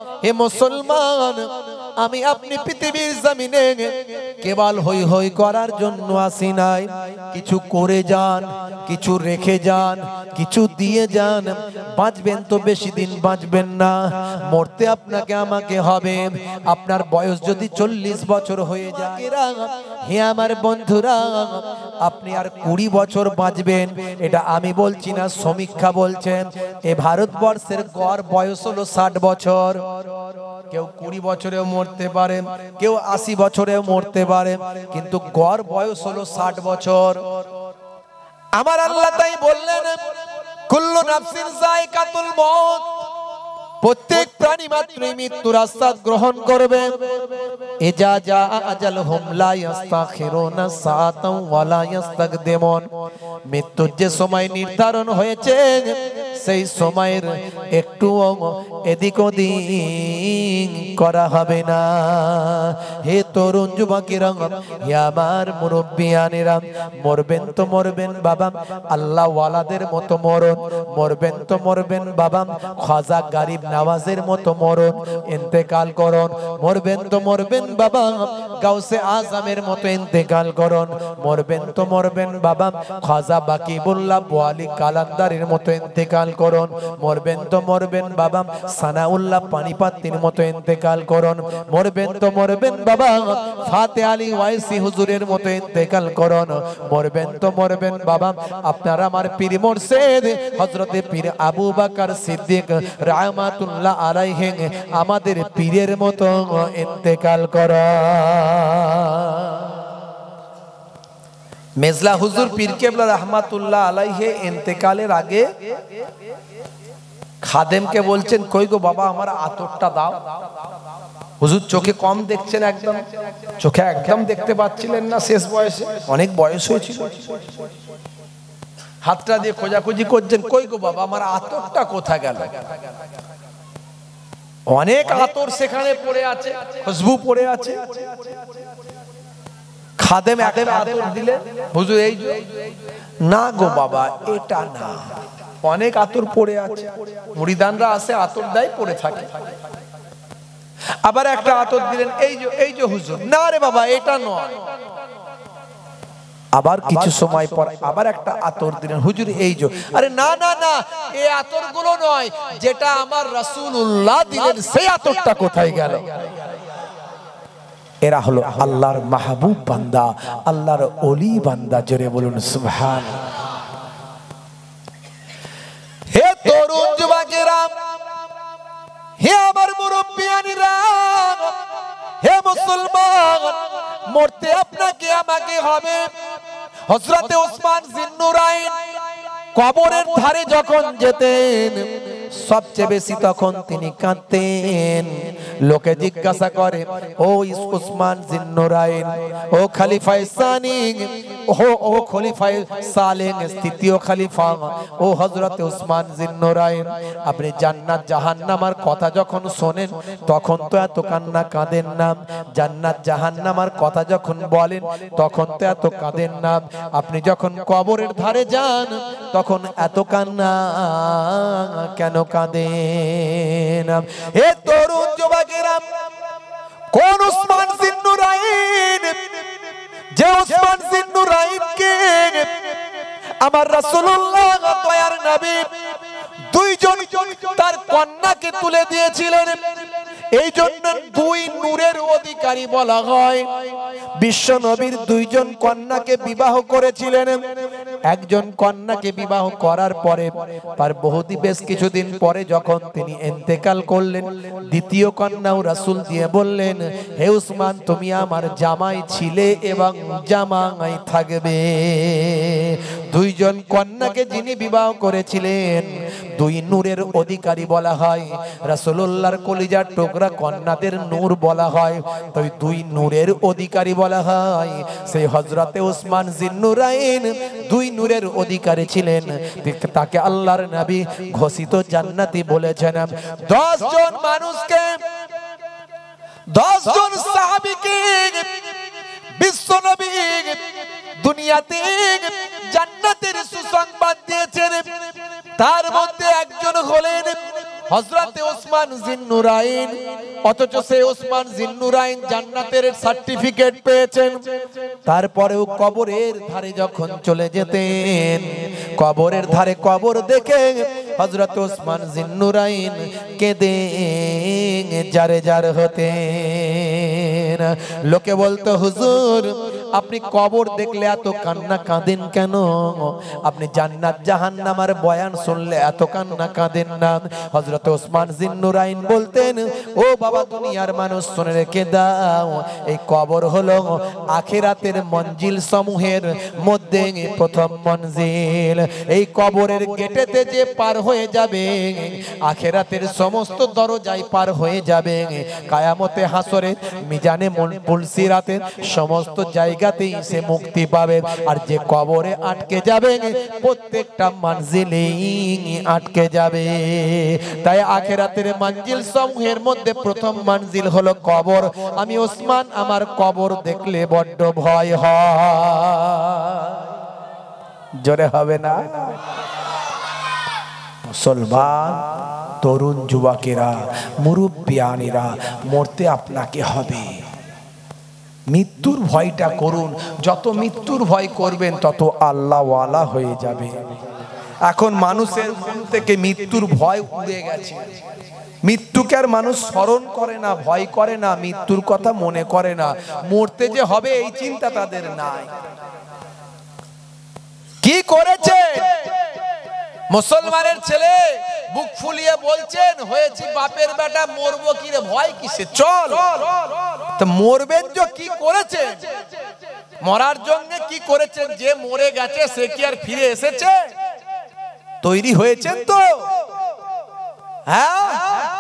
হে মুসলমান, আমি আপনি পৃথিবীর জমিনে কেবল হই হই করার জন্য আসি নাই। কিছু করে যান, কিছু রেখে যান, কিছু দিয়ে যান। বাঁচবেন তো বেশি দিন বাঁচবেন না, মরতে আপনাকে আমাকে হবে। আপনার বয়স যদি 40 বছর হয়ে যায়, হে আমার বন্ধুরা, আপনি আর 20 বছর বাঁচবেন, এটা আমি বলছি না, সমীক্ষা বলছেন। এ ভারতবর্ষের গড় বয়স হলো 60 বছর। কেউ 20 বছরেও মরতে পারে, কেউ 80 বছরেও মরতে পারে, কিন্তু গড় বয়স হলো 60 বছর। আমার আল্লাহ তাই বললেন, কুল্লু নাফসিন যায়কাতুল মউত, প্রত্যেক প্রাণী মাত্রই মৃত্যুর আস্বাদ গ্রহণ করবে। ইজা জা আজালহুম লা ইস্তাখিরুনা সাআতাও ওয়া লা ইস্তাকদিমুন, মৃত্যুর যে সময় নির্ধারণ হয়েছে সেই সময়ের একটু এদিক ওদিক করা হবে না। হে তরুণ যুবকেরা, হে আমার মুরব্বিয়ানেরা, মরবেন তো মরবেন বাবা আল্লাহ ওয়ালাদের মতো মরণ, মরবেন তো মরবেন বাবা খাজা গরিব নওয়াজের মতো মরণ, ইন্তেকাল করুন। মরবেন তো মরবেন বাবা গাউসে আজমের মতো ইন্তেকাল করুন। মরবেন তো মরবেন বাবা খাজা বাকিবুল্লাহ ওয়ালি কালান্দারের মতো ইন্তেকাল করুন। মরবেন তো মরবেন বাবা সানাউল্লাহ পানিপাতির মতো ইন্তেকাল করুন। মরবেন তো মরবেন বাবা ফাতে আলী ওয়াইসি হুজুরের মতো ইন্তেকাল করুন। মরবেন তো মরবেন বাবা আপনার আমার পীর মুর্শিদ হযরতে পীর আবু বকর সিদ্দিক রাহমাতুল্লাহ আলাইহি আমাদের পীরের মতো ইন্তেকাল করা। মেজলা হুজুর পীর কেবলা রাহমাতুল্লাহ আলাইহি ইন্তেকালের আগে খাদেমকে বলছেন, কই গো বাবা আমার আতরটা দাও। হুজুর চোখে কম দেখছেন, একদম চোখে একদম দেখতে পাচ্ছিলেন না, শেষ বয়সে অনেক বয়স হয়েছিল। হাতটা দিয়ে খোঁজাখুঁজি করছেন, কই গো বাবা আমার আতরটা কোথা গেল। অনেক আতর সেখানে পড়ে আছে, খুশবু পড়ে আছে। খাদেম একটা আতর দিলে, হুজুর এই না গো বাবা এটা না, অনেক আতর পড়ে আছে। মুরিদানরা আসে আতর দেয়, পড়ে থাকে। আবার একটা আতর দিলেন, এই যে হুজুর, না রে বাবা এটা নয়। আবার কিছু সময় পর আবার একটা আতর দিলেন, হুজুর এই যে, আরে না না না এই আতর গুলো নয়, যেটা আমার রাসূলুল্লাহ দিলেন সেই আতরটা কোথায় গেল। এরা হলো আল্লাহর মাহবুব বান্দা, আল্লাহর ওলি বান্দা। জোরে বলুন সুবহানাল্লাহ। হে তরুণ যুবকেরা, হে আমার মুরব্বিয়ানেরা, হে মুসলমান, মরতে আপনাকে আমাকে হবে। হযরতে ওসমান জিন্নুরাইন কবরের ধারে যখন যেতেন সবচেয়ে বেশি তখন তিনি কাঁদতেন। লোকে জিজ্ঞাসা করে, ও ওসমান জিন্নুরাইন, ও খলিফায়ে সানি, ও খলিফায়ে সালেহ তৃতীয় খলিফা, ও হযরতে ওসমান জিন্নুরাইন, আপনি জান্নাত জাহান্নামের কথা যখন শোনেন তখন তো এত কান্না কাঁদেন না। জান্নাত জাহান্নামের কথা যখন বলেন তখন তো এত কাঁদেন না। আপনি যখন কবরের ধারে যান তখন এত কান্না কেন কাঁদেন? হে তরুণ যুবকেরা, কোন ওসমান জিন্নুরাইন, যে ওসমান জিন্নুরাইনকে আমার রাসূলুল্লাহ দয়ার নবী দুইজন তার কন্যাকে তুলে দিয়েছিলেন। এই জন্য দুই নূরের অধিকারী বলা হয়। বিশ্ব নবীর দুইজন কন্যাকে বিবাহ করেছিলেন। একজন কন্যাকে বিবাহ করার পরে তার বহুদিন বেশ কিছুদিন পরে যখন তিনি ইন্তেকাল করলেন, দ্বিতীয় কন্যাও রাসূল দিয়ে বললেন, হে উসমান তুমি আমার জামাই ছিলে এবং জামাই থাকবে। দুইজন কন্যাকে যিনি বিবাহ করেছিলেন দুই নূরের অধিকারী বলা হয়। রাসূলুল্লাহর কলিজার টুকরা কন্যাদের নূর বলা হয়, তাই দুই নূরের অধিকারী বলা হয়। সেই হযরতে ওসমান জিন্নুরাইন দুই নূরের অধিকারী ছিলেন। তাকে আল্লাহর নবী ঘোষিত জান্নাতি বলেছেন। 10 জন মানুষকে, 10 জন সাহাবীকে বিশ্ব নবী দুনিয়াতে জান্নাতের সুসংবাদ দিয়েছেন। তার মধ্যে একজন হলেন হযরতে ওসমান জিন্নুরাইন, অথচ সেই ওসমান জিন্নুরাইন জান্নাতের সার্টিফিকেট পেয়েছেন। তারপরেও কবরের ধারে যখন চলে যেতেন, কবরের ধারে কবর দেখে হযরত ওসমান জিন্নুরাইন কেঁদে জারে জার হতেন। লোকে বলতো, হুজুর আপনি কবর দেখলে এত কান্না কাঁদেন কেন? আপনি জান্নাত জাহান্নামের বয়ান শুনলে এত কান্না কাঁদেন না। হযরত ওসমান জিন্নুরাইন বলতেন, ও বাবা দুনিয়ার মানুষ শুনে রেখে দাও, এই কবর হলো আখিরাতের মঞ্জিল সমূহের মধ্যে প্রথম মঞ্জিল। এই কবরের গেটেতে যে পার হয়ে যাবে, আখিরাতের সমস্ত দরজায় পার হয়ে যাবে। কিয়ামতে হাসরে মিজানে পুলসিরাতে সমস্ত জায়গাতেই সে মুক্তি পাবে। আর যে কবরে আটকে যাবে, প্রত্যেকটা মঞ্জিলেই আটকে যাবে। তাই আখিরাতের মঞ্জিল সমূহের মধ্যে প্রথম মঞ্জিল হলো কবর। আমি ওসমান আমার কবর দেখলে বড্ড ভয় হয়। জোরে হবে না? মুসলমান তরুণ যুবকেরা, মুরব্বিয়ানেরা, মরতে আপনাকে হবে। মৃত্যুর ভয়টা করুন। যত মৃত্যুর ভয় করবেন তত আল্লাহওয়ালা হয়ে যাবে। এখন মানুষের মন থেকে মৃত্যুর ভয় উড়ে গেছে। মৃত্যুকে আর মানুষ স্মরণ করে না, ভয় করে না, মৃত্যুর কথা মনে করে না। মরতে যে হবে এই চিন্তা তাদের নাই। কি করেছে মুসলমানের ছেলে বুক ফুলিয়ে বলছেন, হয়েছি বাপের বেটা, মরবো কি রে, ভয় কিসে, চল। তো মরবেন যে কি করেছেন, মরার জন্য কি করেছেন? যে মরে গেছে সে কি আর ফিরে এসেছে? তৈরি হয়েছেন তো? হ্যাঁ।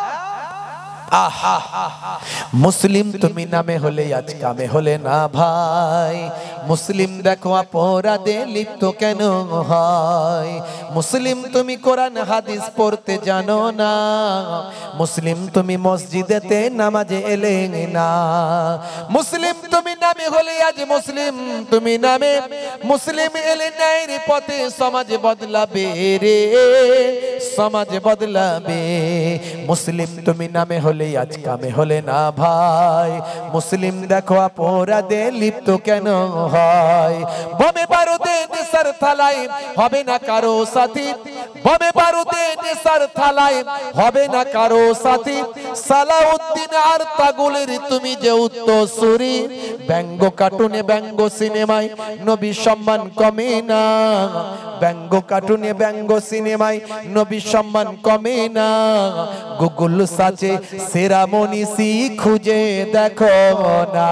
মুসলিম তুমি নামে হলে আজ কামে হলে না ভাই। মুসলিম দেখো অপরাধে লিপ্ত কেন হয়? মুসলিম তুমি কোরআন হাদিস পড়তে জানো না। মুসলিম তুমি মসজিদেতে নামাজে এলে না। মুসলিম তুমি নামে হলে আজ মুসলিম তুমি নামে, মুসলিম এলে ন্যায়ের পথে সমাজ বদলাবে রে, সমাজ বদলাবে। মুসলিম তুমি নামে হলে আজ কামে হলে না ভাই। মুসলিম দেখো অপরাধে লিপ্ত কেন হয়? বোমে বারুদে নেশার থালায় হবে না কারো সাথী, বোমে বারুদে নেশার থালায় হবে না কারো সাথী। সালাউদ্দিন আর তাগুলের তুমি যে উত্তরসূরি, ব্যঙ্গ কার্টুনে ব্যঙ্গ সিনেমায় নবী সম্মান কমে না। ব্যঙ্গ কার্টুনে ব্যঙ্গ সিনেমায় নবী সম্মান কমে না। গুগল সার্চে সেরা মনীষী খুঁজে দেখো না।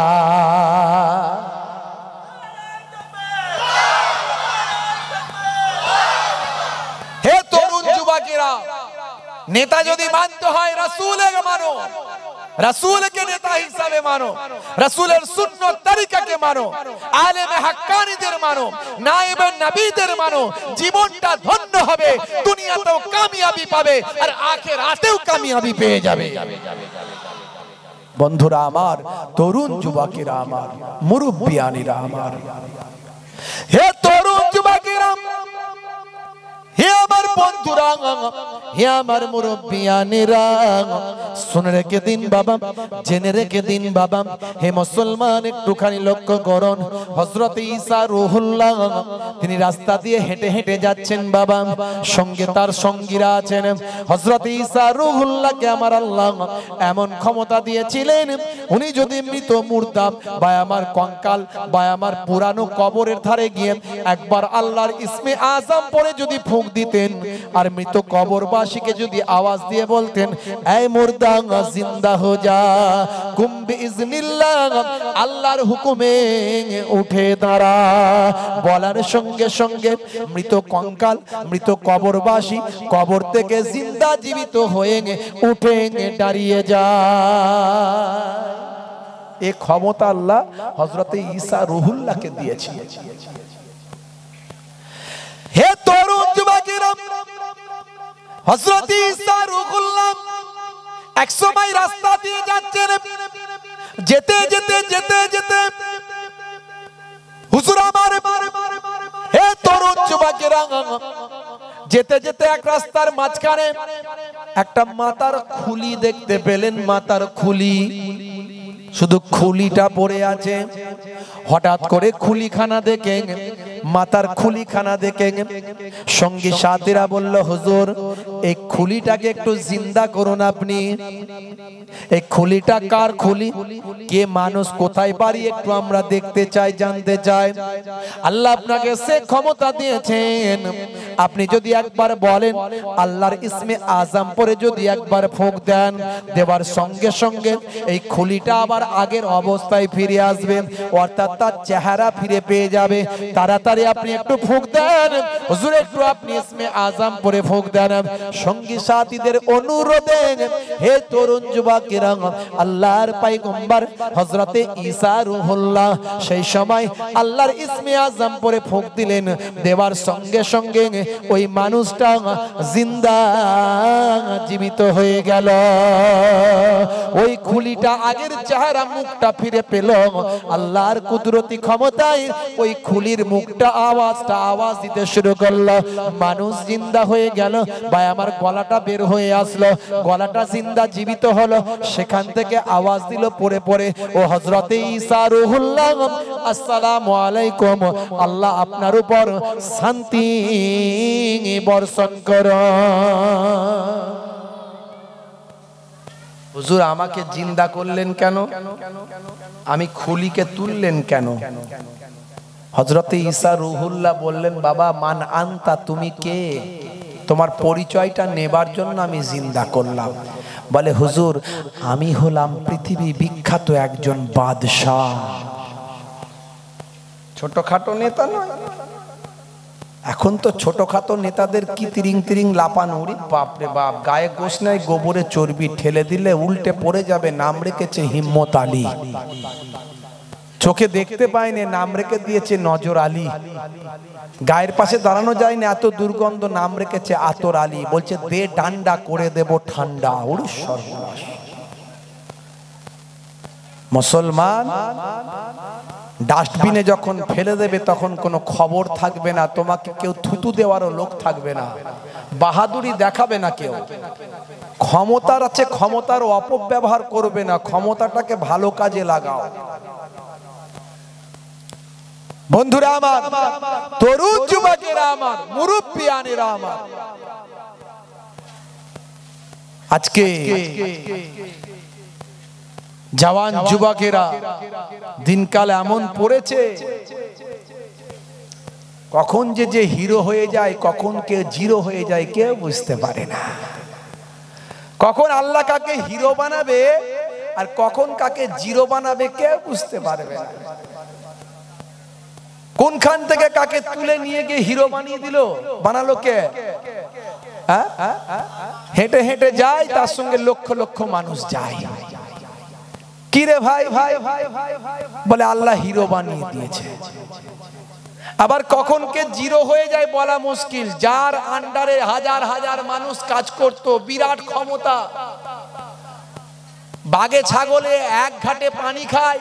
হে তরুণ যুবকেরা, নেতা যদি মানতে হয় রাসূলকে মানো, রাসূলকে নেতা হিসাবে মানো, রাসূলের সুন্নাত তরিকাকে মানো, আলেমে হাক্কানীদের মানো, নায়েবে নবীদের মানো। জীবনটা ধন্য হবে, দুনিয়াতেও কামিয়াবি পাবে আর আখিরাতেও কামিয়াবি পেয়ে যাবে। বন্ধুরা আমার, তরুণ যুবকেরা আমার, মুরব্বিয়ানেরা আমার, হে তরুণ যুবকেরা, হে আমার বন্ধুরা, হে আমার মুরব্বিয়ানেরা, শুনে রেখে দিন বাবা, জেনে রেখে দিন বাবা। হে মুসলমান, একটুখানি লক্ষ্য করুন। হযরত ঈসা রূহুল্লাহ তিনি রাস্তা দিয়ে হেঁটে হেঁটে যাচ্ছেন বাবা, সঙ্গে তার সঙ্গীরা আছেন। হযরত ঈসা রূহুল্লাহকে আমার আল্লাহ এমন ক্ষমতা দিয়েছিলেন, উনি যদি মৃত মুর্দা বা আমার কঙ্কাল বা আমার পুরানো কবরের ধারে গিয়ে একবার আল্লাহর ইসমে আজম পড়ে যদি ফুঁক দিতেন, আর মৃত কবরবাসীকে যদি আওয়াজ দিয়ে বলতেন, এই মুর্দা জিন্দা হো যা, কুম বিইজনিল্লাহ, আল্লাহর হুকুমে উঠে দাঁড়া, বলার সঙ্গে সঙ্গে মৃত কঙ্কাল, মৃত কবরবাসী কবর থেকে জিন্দা জীবিত হয়ে উঠে দাঁড়িয়ে যায়। এই ক্ষমতা আল্লাহ হযরতে ঈসা রূহুল্লাহকে দিয়েছেন। হে তরুণ যুবকেরা, হযরত ঈসা রূহুল্লাহ এক সময় রাস্তা দিয়ে যাচ্ছেন, যেতে যেতে যেতে যেতে হুজুর আমার, হে তরুণ তরুণ যুবকেরা যেতে যেতে এক রাস্তার মাঝখানে একটা মাথার খুলি দেখতে পেলেন। মাথার খুলি, শুধু খুলিটা পড়ে আছে। হঠাৎ করে খুলিখানা দেখে, মাথার খুলিখানা দেখে সঙ্গী সাথীরা বলল, হুজুর এই খুলিটাকে একটু জিন্দা করুন আপনি। এই খুলিটা কার খুলি, কে মানুষ, কোথায় বাড়ি, একটু আমরা দেখতে চাই, জানতে চাই। আল্লাহ আপনাকে সে ক্ষমতা দিয়েছেন, আপনি যদি একবার বলেন আল্লাহর ইসমে আজম পরে যদি একবার ফুঁক দেন, দেওয়ার সঙ্গে সঙ্গে এই খুলিটা আবার আগের অবস্থায় ফিরে আসবে, অর্থাৎ তার চেহারা ফিরে পেয়ে যাবে। তাড়াতাড়ি আপনি একটু ফুঁক দেন হুজুর, একটু আপনি ইসমে আজম পরে ফুঁক দেন। সঙ্গী সাথীদের অনুরোধে হে তরুণ যুবকেরা, আল্লাহর পয়গম্বর হযরতে ঈসা রূহুল্লাহ সেই সময় আল্লাহর ইসমে আজম পরে ফুঁক দিলেন। দেওয়ার সঙ্গে সঙ্গে ওই মানুষটা জিন্দা, জীবিত হয়ে গেল। ওই খুলিটা আগের চেহারা, মুখটা ফিরে পেল। আল্লাহর কুদরতি ক্ষমতায় ওই খুলির মুখটা আওয়াজ দিতে শুরু করলো। মানুষ জিন্দা হয়ে গেল। ভাই আমার গলাটা বের হয়ে আসলো, গলাটা জিন্দা জীবিত হলো। সেখান থেকে আওয়াজ দিল পড়ে পড়ে, ও হযরতে ঈসা রূহুল্লাহ, আসসালামু আলাইকুম, আল্লাহ আপনার উপর শান্তি বর্ষণ করো। হুজুর আমাকে জিন্দা করলেন কেন, আমি খুলিকে তুললেন কেন? হযরতে ঈসা রূহুল্লাহ বললেন, বাবা মান আনতা, তুমি কে, তোমার পরিচয়টা নেবার জন্য আমি জিন্দা করলাম। বলে হুজুর আমি হলাম পৃথিবী বিখ্যাত একজন বাদশাহ। ছোটখাটো নেতা নয়। এখন তো ছোটখাটো নেতাদের কি তিরিং তিরিং লাপানো, বাপরে বাপ, গায়ে গোশ নাই, গোবরে চর্বি, ঠেলে দিলে উল্টে পড়ে যাবে। নাম রেখেছে হিম্মত আলী, চোখে দেখতে পায়নি, নাম রেখে দিয়েছে নজর আলী। গায়ের পাশে দাঁড়ানো যায় না, এত দুর্গন্ধ, নাম রেখেছে আতর আলী। বলছে দে ডান্ডা করে দেব ঠান্ডা। ওরে সর্বনাশ! মুসলমান ডাস্টবিনে যখন ফেলে দেবে তখন কোনো খবর থাকবে না, তোমাকে কেউ থুতু দেওয়ারও লোক থাকবে না, বাহাদুরি দেখাবে না কেউ। ক্ষমতার আছে, ক্ষমতার অপব্যবহার করবে না, ক্ষমতাটাকে ভালো কাজে লাগাও। বন্ধুরা আমার, তরুণ যুবকেরা আমার, মুরব্বিয়ানেরা আমার, আজকে জওয়ান যুবকেরা দিনকাল এমন পড়েছে, কখন যে হিরো হয়ে যায়, কখন কে জিরো হয়ে যায় কেউ বুঝতে পারে না। কখন আল্লাহ কাকে হিরো বানাবে আর কখন কাকে জিরো বানাবে কেউ বুঝতে পারবে না। কোনখান থেকে কাকে তুলে নিয়ে গিয়ে হিরো বানিয়ে দিল, বানালো কে? হেঁটে হেঁটে যায়, তার সঙ্গে লক্ষ লক্ষ মানুষ যায়। কিরে ভাই ভাই বলে আল্লাহ হিরো বানিয়ে দিয়েছে। আবার কখন কে জিরো হয়ে যায় বলা মুশকিল। যার আন্ডারে হাজার হাজার মানুষ কাজ করত, বিরাট ক্ষমতা, বাঘে ছাগলে এক ঘাটে পানি খায়,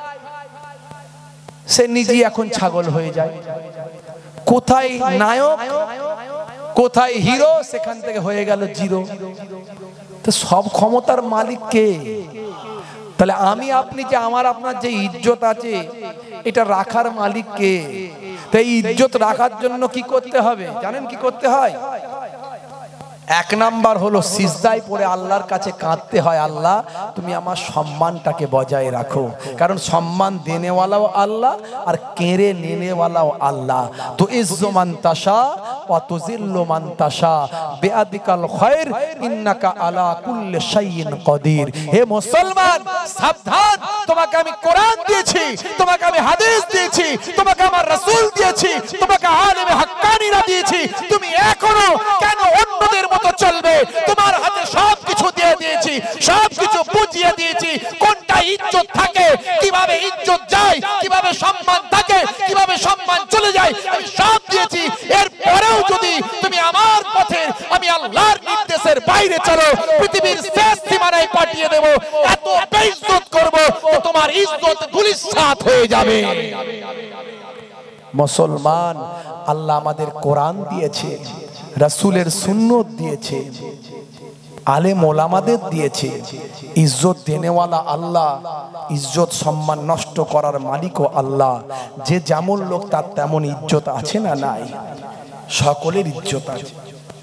সে নিজেই এখন ছাগল হয়ে যায়। কোথায় নায়ক, কোথায় হিরো, সেখান থেকে হয়ে গেল জিরো। তো সব ক্ষমতার মালিক কে? তাহলে আমি আপনি যে, আমার আপনার যে ইজ্জত আছে, এটা রাখার মালিক কে? তাই ইজ্জত রাখার জন্য কি করতে হবে জানেন? কি করতে হয়? এক নাম্বার হলো সিজদায় পড়ে আল্লাহর কাছে কাঁদতে হয়, আল্লাহ তুমি আমার সম্মানটাকে বজায় রাখো। কারণ সম্মান দেনেওয়ালাও আল্লাহ আর কেড়ে নেনেওয়ালাও আল্লাহ। তো ইজ্জু মান তাশা ওয়া তুযিল্লু মান তাশা বিআদিকাল খায়র ইন্নাকা আলা কুল্লি শাইইন কাদির। হে মুসলমান সাবধান, তোমাকে আমি কোরআন দিয়েছি, তোমাকে আমি হাদিস দিয়েছি, তোমাকে আমার রাসূল দিয়েছি, তোমাকে আলেমে হাক্কানীরা দিয়েছি। তুমি এখনো কেন অন্যদের মতো চলবে? তোমার হাতে সবকিছু দিয়ে দিয়েছি, সবকিছু বুঝিয়ে দিয়েছি, কোনটা ইজ্জত থাকে, কিভাবে ইজ্জত যায়, কিভাবে সম্মান থাকে, কিভাবে সম্মান চলে যায়, আমি সব দিয়েছি। এরপরেও যদি তুমি আমার পথে, আমি আল্লাহর নির্দেশের বাইরে চলো, পৃথিবীর শেষ সীমানায় পাঠিয়ে দেব, এত বেইজ্জত করব তো তোমার ইজ্জত ধূলিসাৎ হয়ে যাবে। মুসলমান, আল্লাহ আমাদের কোরআন দিয়েছে, রাসূলের সুন্নত দিয়েছে, আলেম ওলামাদের দিয়েছে। ইজ্জত দেনেওয়ালা আল্লাহ, ইজ্জত সম্মান নষ্ট করার মালিকও আল্লাহ। যে যেমন লোক তার তেমন ইজ্জত আছে না নাই? সকলের ইজ্জত আছে।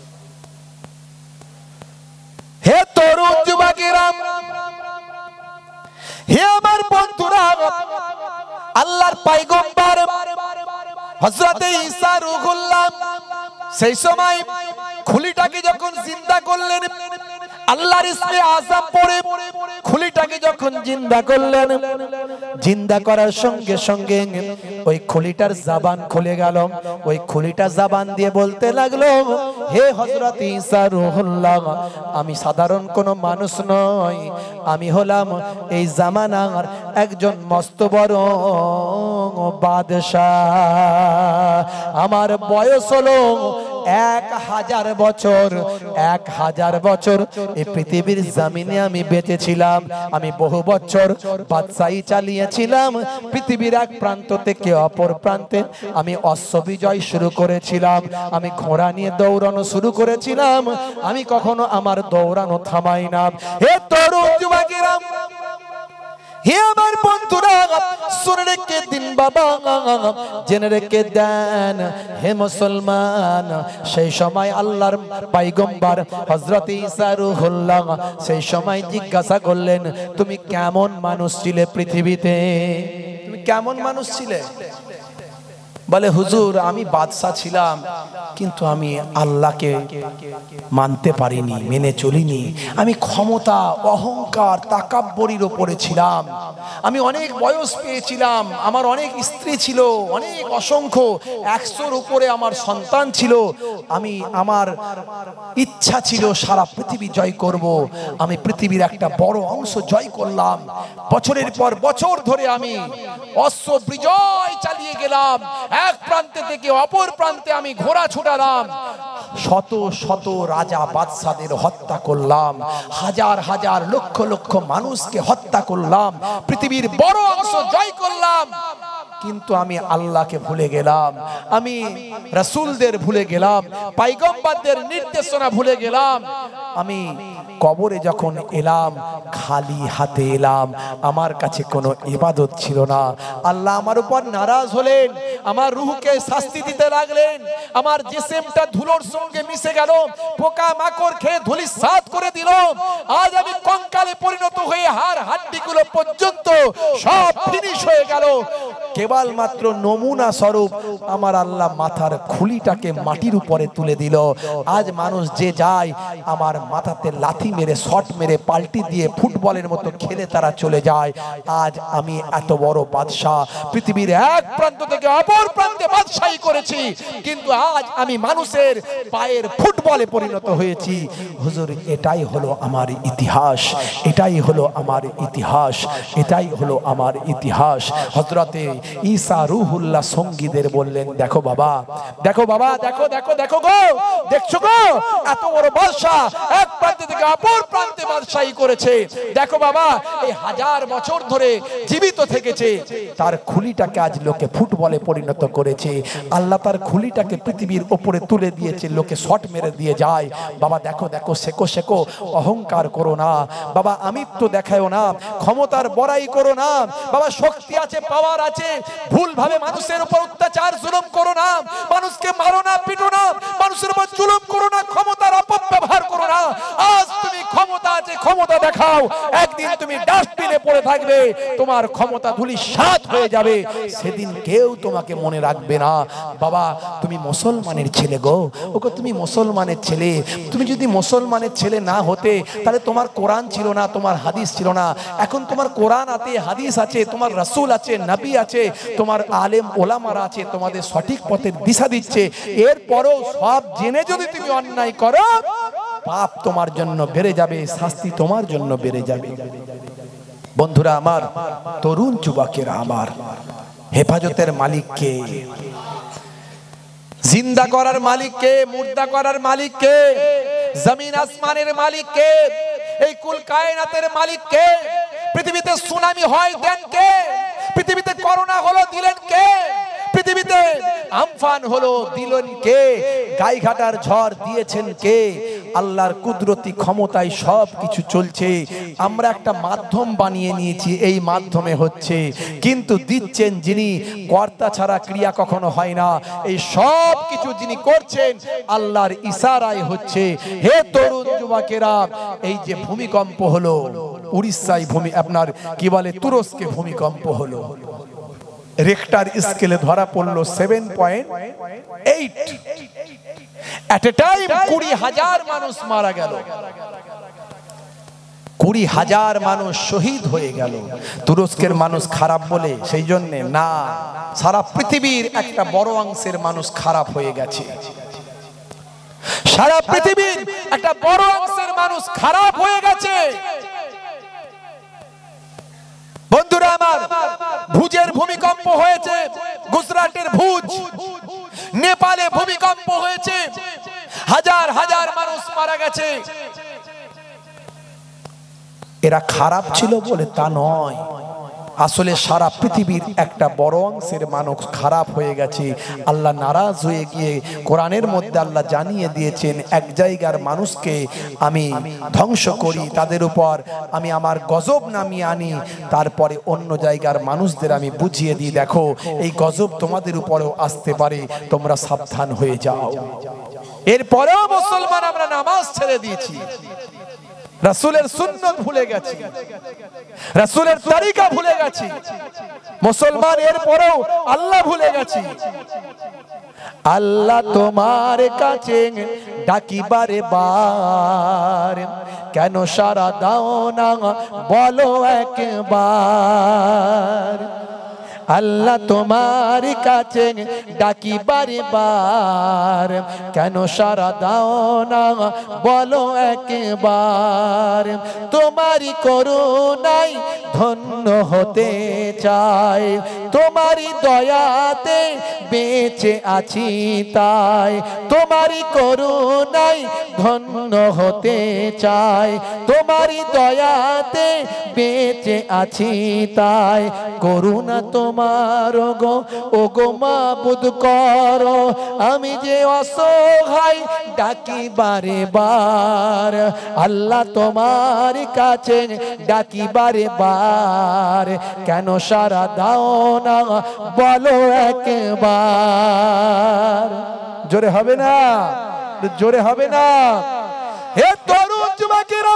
হে তরুণ যুবকেরা, হে আমার বন্ধুরা, আল্লাহর পয়গম্বর হযরতে ঈসা রূহুল্লাহ সেই সময় খুলিটাকে যখন জিন্দা করলেন, আল্লাহর ইসমে আযম পড়ে খুলিটাকে যখন জিন্দা করলেন, জিন্দা করার সঙ্গে সঙ্গে ওই খুলিটার জবান খুলে গেল। ওই খুলিটা জবান দিয়ে বলতে লাগলো, হে হযরত ঈসা রূহুল্লাহ, আমি সাধারণ কোনো মানুষ নই, আমি হলাম এই জামানার একজন মস্ত বড় বাদশাহ। আমার বয়স হলো 1000 বছর। 1000 বছর এই পৃথিবীর জমিনে আমি বেঁচেছিলাম। আমি বহু বছর বাদশাহী চালিয়েছিলাম। পৃথিবীর এক প্রান্ত থেকে অপর প্রান্তে আমি অশ্ব বিজয় শুরু করেছিলাম। আমি ঘোড়া নিয়ে দৌড়ানো শুরু করেছিলাম। আমি কখনো আমার দৌড়ানো থামাই না। হে তরুণ যুবকেরা, হে আমার বন্ধুরা, শুনে রেখে দিন বাবা, জেনে রেখে দেন হে মুসলমান, সেই সময় আল্লাহর পয়গম্বর হযরত ঈসা রূহুল্লাহ সেই সময় জিজ্ঞাসা করলেন, তুমি কেমন মানুষ ছিলে পৃথিবীতে? তুমি কেমন মানুষ ছিলে? বলে, হুজুর আমি বাদশা ছিলাম, কিন্তু আমি আল্লাহকে মানতে পারিনি, মেনে চলিনি। আমি ক্ষমতা, অহংকার, তাকাব্বুরির উপরে ছিলাম। আমি অনেক বয়স পেয়েছিলাম, আমার অনেক স্ত্রী ছিল, অনেক অসংখ্য 100-র উপরে আমার সন্তান ছিল। আমার ইচ্ছা ছিল সারা পৃথিবী জয় করব। আমি পৃথিবীর একটা বড় অংশ জয় করলাম। বছরের পর বছর ধরে আমি অশ্ব বিজয় চালিয়ে গেলাম। এক প্রান্তে থেকে অপর প্রান্তে আমি ঘোড়া ছুটালাম। শত শত রাজা বাদশাদের হত্যা করলাম। হাজার হাজার লক্ষ লক্ষ মানুষকে হত্যা করলাম। পৃথিবীর বড় অংশ জয় করলাম। কিন্তু আমি আল্লাহকে ভুলে গেলাম, আমি রাসূলদের ভুলে গেলাম, পয়গম্বরদের নির্দেশনা ভুলে গেলাম। আমি কবরে যখন এলাম, খালি হাতে এলাম। আমার কাছে কোনো ইবাদত ছিল না। আল্লাহ আমার উপর নারাজ হলেন, আমার রূহকে শাস্তি দিতে লাগলেন। আমার জিসিমটা ধুলোর সঙ্গে মিশে গেল, পোকা মাকড় খেয়ে ধূলিসাৎ করে দিল। আজ আমি কঙ্কালে পরিণত হয়ে হাড় হাড্ডিগুলো পর্যন্ত সব ফিনিশ হয়ে গেল। কেবলমাত্র নমুনা স্বরূপ আমার আল্লাহ মাথার খুলিটাকে মাটির উপরে তুলে দিল। আজ মানুষ যে যায়, আমার মাথাতে লাথি মেরে, শট মেরে, পাল্টি দিয়ে ফুটবলের মতো খেলে তারা চলে যায়। আজ আমি এত বড় বাদশাহ, পৃথিবীর এক প্রান্ত থেকে অপর প্রান্তে বাদশাহী করেছি, কিন্তু আজ আমি মানুষের পায়ের ফুটবলে পরিণত হয়েছি। হুজুর, এটাই হলো আমার ইতিহাস, এটাই হলো আমার ইতিহাস, এটাই হলো আমার ইতিহাস। হযরতে ঈসা রূহুল্লাহ সঙ্গীদের বললেন, দেখো বাবা, দেখো বাবা, দেখো দেখো দেখো গো, দেখছো গো, এত বড় বাদশা এক প্রান্ত থেকে অপর প্রান্তে বাদশাহী করেছে। দেখো বাবা, এই 1000 বছর ধরে জীবিত থেকেছে, তার খুলিটাকে আজ লোকে ফুটবলে পরিণত করেছে। আল্লাহ তার খুলিটাকে পৃথিবীর উপরে তুলে দিয়েছে, লোকে শট মেরে দিয়ে যায়। বাবা দেখো দেখো, শেখো শেখো, অহংকার করো না বাবা, আমিত্ব দেখায়ও না, ক্ষমতার বড়াই করো না বাবা। শক্তি আছে, পাওয়ার আছে, ভুল ভাবে মানুষের উপর অত্যাচার জুলুম করো না, মানুষকে মারো না, পিটো না, মানুষের উপর জুলুম করো না, ক্ষমতার অপব্যবহার করো না। আজ তুমি ক্ষমতা আছে, ক্ষমতা দেখাও, একদিন তুমি ডাস্টবিনে পড়ে থাকবে, তোমার ক্ষমতা ধূলিসাৎ হয়ে যাবে, সেদিন কেউ তোমাকে মনে রাখবে না। বাবা তুমি মুসলমানের ছেলে গো, ওগো তুমি মুসলমানের ছেলে। তুমি যদি মুসলমানের ছেলে না হতে, তাহলে তোমার কোরআন ছিল না, তোমার হাদিস ছিল না। এখন তোমার কোরআন আছে, হাদিস আছে, তোমার রাসূল আছে, নবী আছে, তোমার আলেম ওলামারা আছে, তোমাদের সঠিক পথের দিশা দিচ্ছে। এরপরও সব জেনে যদি তুমি অন্যায় করো, পাপ তোমার জন্য বেড়ে যাবে, শাস্তি তোমার জন্য বেড়ে যাবে। বন্ধুরা আমার, তরুণ যুবকেরা আমার, হেফাজতের মালিক কে? জিন্দা করার মালিক কে? মুর্দা করার মালিক কে? জমিন আসমানের মালিক কে? এই কুল কায়নাতের মালিক কে? পৃথিবীতে সুনামি হয় দেন কে? পৃথিবীতে করোনা হলো দিলেন কে? পৃথিবীতে আমফান হলো দিলেন কে, গাইঘাটার ঝড় দিয়েছেন কে? আল্লাহর কুদরতি ক্ষমতায় সব কিছু চলছে। আমরা একটা মাধ্যম বানিয়ে নিয়েছি, এই মাধ্যমে হচ্ছে, কিন্তু দিচ্ছেন যিনি, কর্তা ছাড়া ক্রিয়া কখনো হয় না। এই সব কিছু যিনি করছেন আল্লাহর ইশারায় হচ্ছে। হে তরুণ যুবকেরা, এই যে ভূমিকম্প হলো উড়িষ্যায়, আপনার কি বলে তুরস্কে ভূমিকম্প হলো, রিক্টার স্কেলে ধরা পড়লো 7.8। এট এ টাইম 20,000 মানুষ মারা গেল, 20,000 মানুষ শহীদ হয়ে গেল। তুরস্কের মানুষ খারাপ বলে সেই জন্য না, সারা পৃথিবীর একটা বড় অংশের মানুষ খারাপ হয়ে গেছে। সারা পৃথিবীর একটা বড় অংশের মানুষ খারাপ হয়ে গেছে। বন্ধুরা আমার, ভুজের ভূমিকম্প হয়েছে, গুজরাটের ভুজ, নেপালে ভূমিকম্প হয়েছে, হাজার হাজার মানুষ মারা গেছে। এরা খারাপ ছিল বলে তা নয়, আসলে সারা পৃথিবীর একটা বড় অংশের মানুষ খারাপ হয়ে গেছে। আল্লাহ নারাজ হয়ে গিয়ে কোরআনের মধ্যে আল্লাহ জানিয়ে দিয়েছেন, এক জায়গার মানুষকে আমি ধ্বংস করি, তাদের উপর আমি আমার গজব নামিয়ে আনি, তারপরে অন্য জায়গার মানুষদের আমি বুঝিয়ে দিই, দেখো এই গজব তোমাদের উপরেও আসতে পারে, তোমরা সাবধান হয়ে যাও। এরপরেও মুসলমান আমরা নামাজ ছেড়ে দিয়েছি, রাসূলের সুন্নাত ভুলে গেছি, রাসূলের তরিকা ভুলে গেছি, মুসলমান এরপরেও আল্লাহ ভুলে গেছি। আল্লাহ তোমার কাছে ডাকি বারে বার, কেন সারা দাও না বলো একবার। আল্লাহ তোমার কাছে ডাকি বারে বার, কেন সারা দাও না বলো একবার। তোমারই করুণায় ধন্য হতে চাই, তোমারই দয়াতে বেঁচে আছি তাই। তোমারই করুণায় ধন্য হতে চাই, তোমারই দয়াতে বেঁচে আছি তাই। করুণা তোমার গো, ও গো মাবুদ করো, আমি যে অসহায় ডাকি বারে বার। আল্লাহ তোমার কাছে ডাকি বারে বার, কেন সারা দাও না বলো একবার। জোরে হবে না, জোরে হবে না। হে তরুণ যুবকেরা,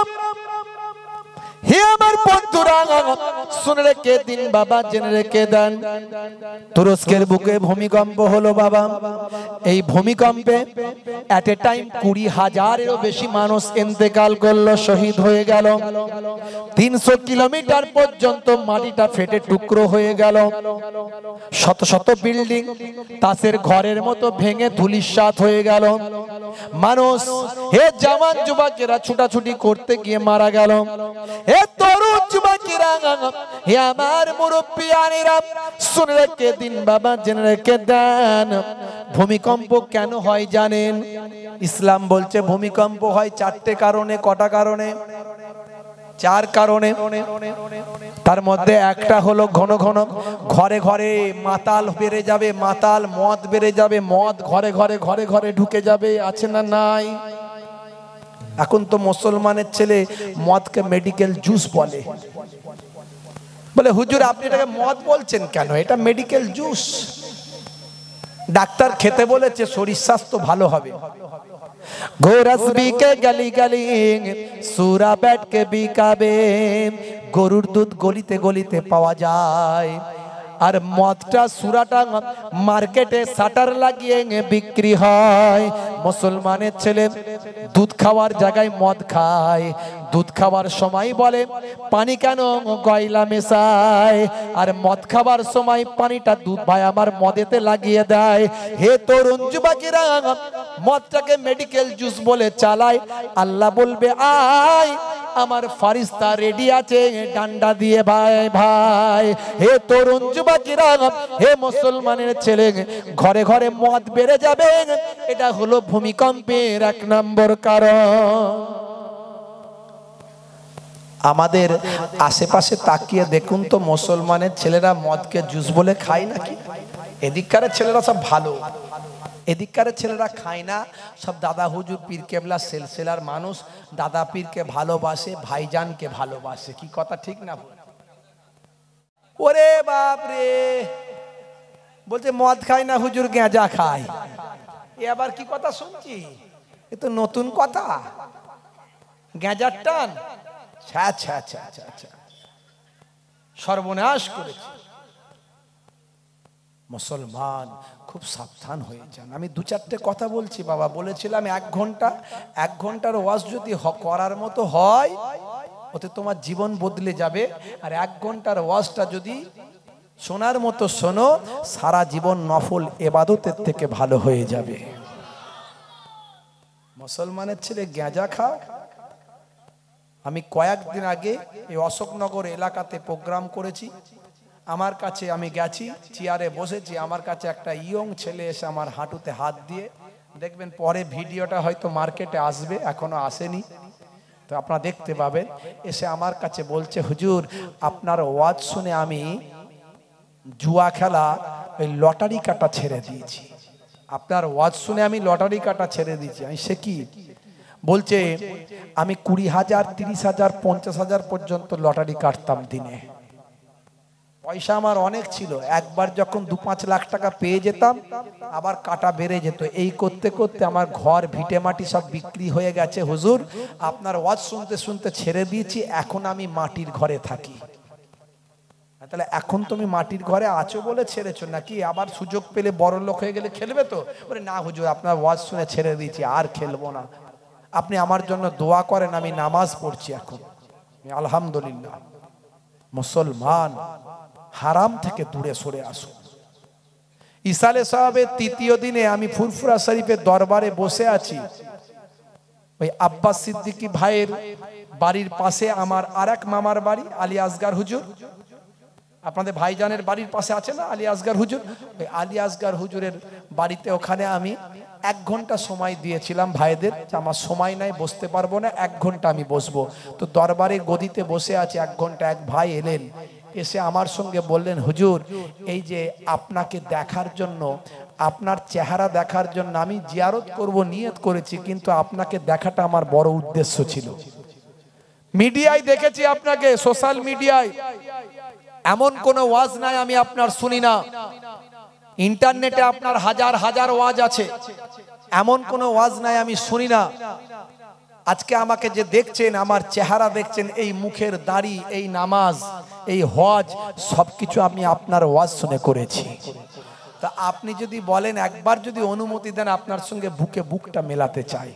হে আমার বন্ধুরা, শুনে রেখে দিন বাবা, জেনে রেখে দেন, তুরস্কের বুকে ভূমিকম্প হলো বাবা। এই ভূমিকম্পে এট এ টাইম 20,000-এরও বেশি মানুষ ইন্তেকাল করলো, শহীদ হয়ে গেল। 300 কিলোমিটার পর্যন্ত মাটিটা ফেটে টুকরো হয়ে গেল। শত শত বিল্ডিং তাসের ঘরের মতো ভেঙে ধূলিসাৎ হয়ে গেল। মানুষ, হে জওয়ান যুবকেরা, ছুটাছুটি করতে গিয়ে মারা গেল। হে তরুণ যুবকেরা, হে আমার মুরব্বিয়ানেরা, শুনে রেখে দিন বাবা, জেনে রেখে দেন, ভূমিকম্প কেন হয় জানেন? ইসলাম বলছে ভূমিকম্প হয় 4টে কারণে। কটা কারণে? 4 কারণে। তার মধ্যে একটা হলো ঘন ঘন ঘরে ঘরে মাতাল বেড়ে যাবে, মাতাল মদ বেড়ে যাবে, মদ ঘরে ঘরে ঘরে ঘরে ঢুকে যাবে। আছে না নাই? এখন তো মুসলমানের ছেলে মদকে মেডিকেল জুস বলে। বলে হুজুর আপনি এটাকে মদ বলছেন কেন? এটা মেডিকেল জুস, ডাক্তার খেতে বলেছে, শরীর স্বাস্থ্য ভালো হবে। গোরসবি কে গলি গলি সুরা ব্যাট কে বিকাবে, গরুর দুধ গলিতে গলিতে পাওয়া যায়, আর মদটা সুরাটা মার্কেটে শাটার লাগিয়ে বিক্রি হয়। মুসলমানের ছেলে দুধ খাওয়ার জায়গায় মদ খায়, দুধ খাওয়ার সময় বলে পানি কেন গয়লা মেশায়, আর মদ খাবার সময় পানিটা দুধ ভাই আমার মদেতে লাগিয়ে দেয়। হে তরুণ যুবকেরা, মদটাকে মেডিকেল জুস বলে চালায়। আল্লাহ বলবে আয়, আমার ফারিস্তা রেডি আছে ডান্ডা দিয়ে ভাই ভাই। হে তরুণ যুবকেরা, হে মুসলমানের ছেলে, ঘরে ঘরে মদ বেড়ে যাবে, এটা হলো ভূমিকম্পের 1 নম্বর কারণ। আমাদের আশেপাশে তাকিয়ে দেখুন তো, মুসলমানের ছেলেরা মদকে জুস বলে খায় নাকি? এদিককারের ছেলেরা সব ভালো, এদিককারের ছেলেরা খায় না, সব দাদা হুজুর পীর কেবলা সেলসেলার মানুষ, দাদা পীরকে ভালোবাসে, ভাইজানকে ভালোবাসে। কি কথা ঠিক না? ওরে বাপ রে, বলছে মদ খায় না হুজুর, গেঁজা খায়। এ আবার কি কথা শুনছি? এ তো নতুন কথা, গেঁজার টান। সর্বনাশ করেছে। মুসলমান খুব সাবধান হয়ে যান। আমি দু চারটে কথা বলছি বাবা, বলেছিলাম 1 ঘন্টার ওয়াজ যদি করার মতো হয় ওতে তোমার জীবন বদলে যাবে, আর 1 ঘন্টার ওয়াজটা যদি শোনার মতো শোনো, সারা জীবন নফল ইবাদতের থেকে ভালো হয়ে যাবে। মুসলমানের ছেলে গেঁজা খাও। আমি কয়েকদিন আগে এই অশোকনগর এলাকাতে প্রোগ্রাম করেছি, আমার কাছে আমি গেছি, চেয়ারে বসেছি, আমার কাছে একটা ইয়ং ছেলে এসে আমার হাঁটুতে হাত দিয়ে, দেখবেন পরে ভিডিওটা হয়তো মার্কেটে আসবে, এখনো আসেনি, তো আপনারা দেখতে পাবেন, এসে আমার কাছে বলছে হুজুর আপনার ওয়াজ শুনে আমি জুয়া খেলা, ওই লটারি কাটা ছেড়ে দিয়েছি। আপনার ওয়াজ শুনে আমি লটারি কাটা ছেড়ে দিয়েছি। আমি সে কি? বলছে আমি 20,000, 30,000, 50,000 পর্যন্ত লটারি কাটতাম দিনে। পয়সা আমার অনেক ছিল, একবার যখন 2-5 লাখ টাকা পেয়ে যেতাম আবার কাটা বেড়ে যেত। এই করতে করতে আমার ঘর ভিটে মাটি সব বিক্রি হয়ে গেছে হুজুর, আপনার ওয়াজ শুনতে শুনতে ছেড়ে দিয়েছি, এখন আমি মাটির ঘরে থাকি। তাহলে এখন তুমি মাটির ঘরে আছো বলে ছেড়েছো, নাকি আবার সুযোগ পেলে বড় লোক হয়ে গেলে খেলবে? তো বলে না হুজুর আপনার ওয়াজ শুনে ছেড়ে দিয়েছি, আর খেলবো না, আপনি আমার জন্য দোয়া করেন, আমি নামাজ পড়ছি এখন আলহামদুলিল্লাহ। মুসলমান হারাম থেকে দূরে সরে আসো। ইসালে সাহাবের 3য় দিনে আমি ফুরফুরা শরীফের দরবারে বসে আছি, ওই আব্বাস সিদ্দিকী ভাইয়ের বাড়ির পাশে আমার আরেক মামার বাড়ি আলী আসগার হুজুর, আপনাদের ভাইজানের বাড়ির পাশে আছে না আলী আসগার হুজুর, ওই আলী আসগার হুজুরের বাড়িতে, ওখানে আমি 1 ঘন্টা সময় দিয়েছিলাম ভাইদের, আমার সময় নাই বসতে পারবো না, 1 ঘন্টা আমি বসবো। তো দরবারে গদিতে বসে আছে 1 ঘন্টা, এক ভাই এলেন, এসে আমার সঙ্গে বললেন হুজুর এই যে আপনাকে দেখার জন্য, আপনার চেহারা দেখার জন্য আমি জিয়ারত করব নিয়ত করেছি, কিন্তু আপনাকে দেখাটা আমার বড় উদ্দেশ্য ছিল। মিডিয়ায় দেখেছি আপনাকে, সোশ্যাল মিডিয়ায়, এমন কোন ওয়াজ নাই আমি আপনার শুনি না, ইন্টারনেটে আপনার হাজার হাজার ওয়াজ আছে, এমন কোন ওয়াজ নাই আমি শুনি না। আজকে আমাকে যে দেখছেন, আমার চেহারা দেখছেন, এই মুখের দাড়ি, এই নামাজ, এই হজ, সবকিছু আমি আপনার ওয়াজ শুনে করেছি। তা আপনি যদি বলেন, একবার যদি অনুমতি দেন, আপনার সঙ্গে বুকে বুকটা মেলাতে চাই।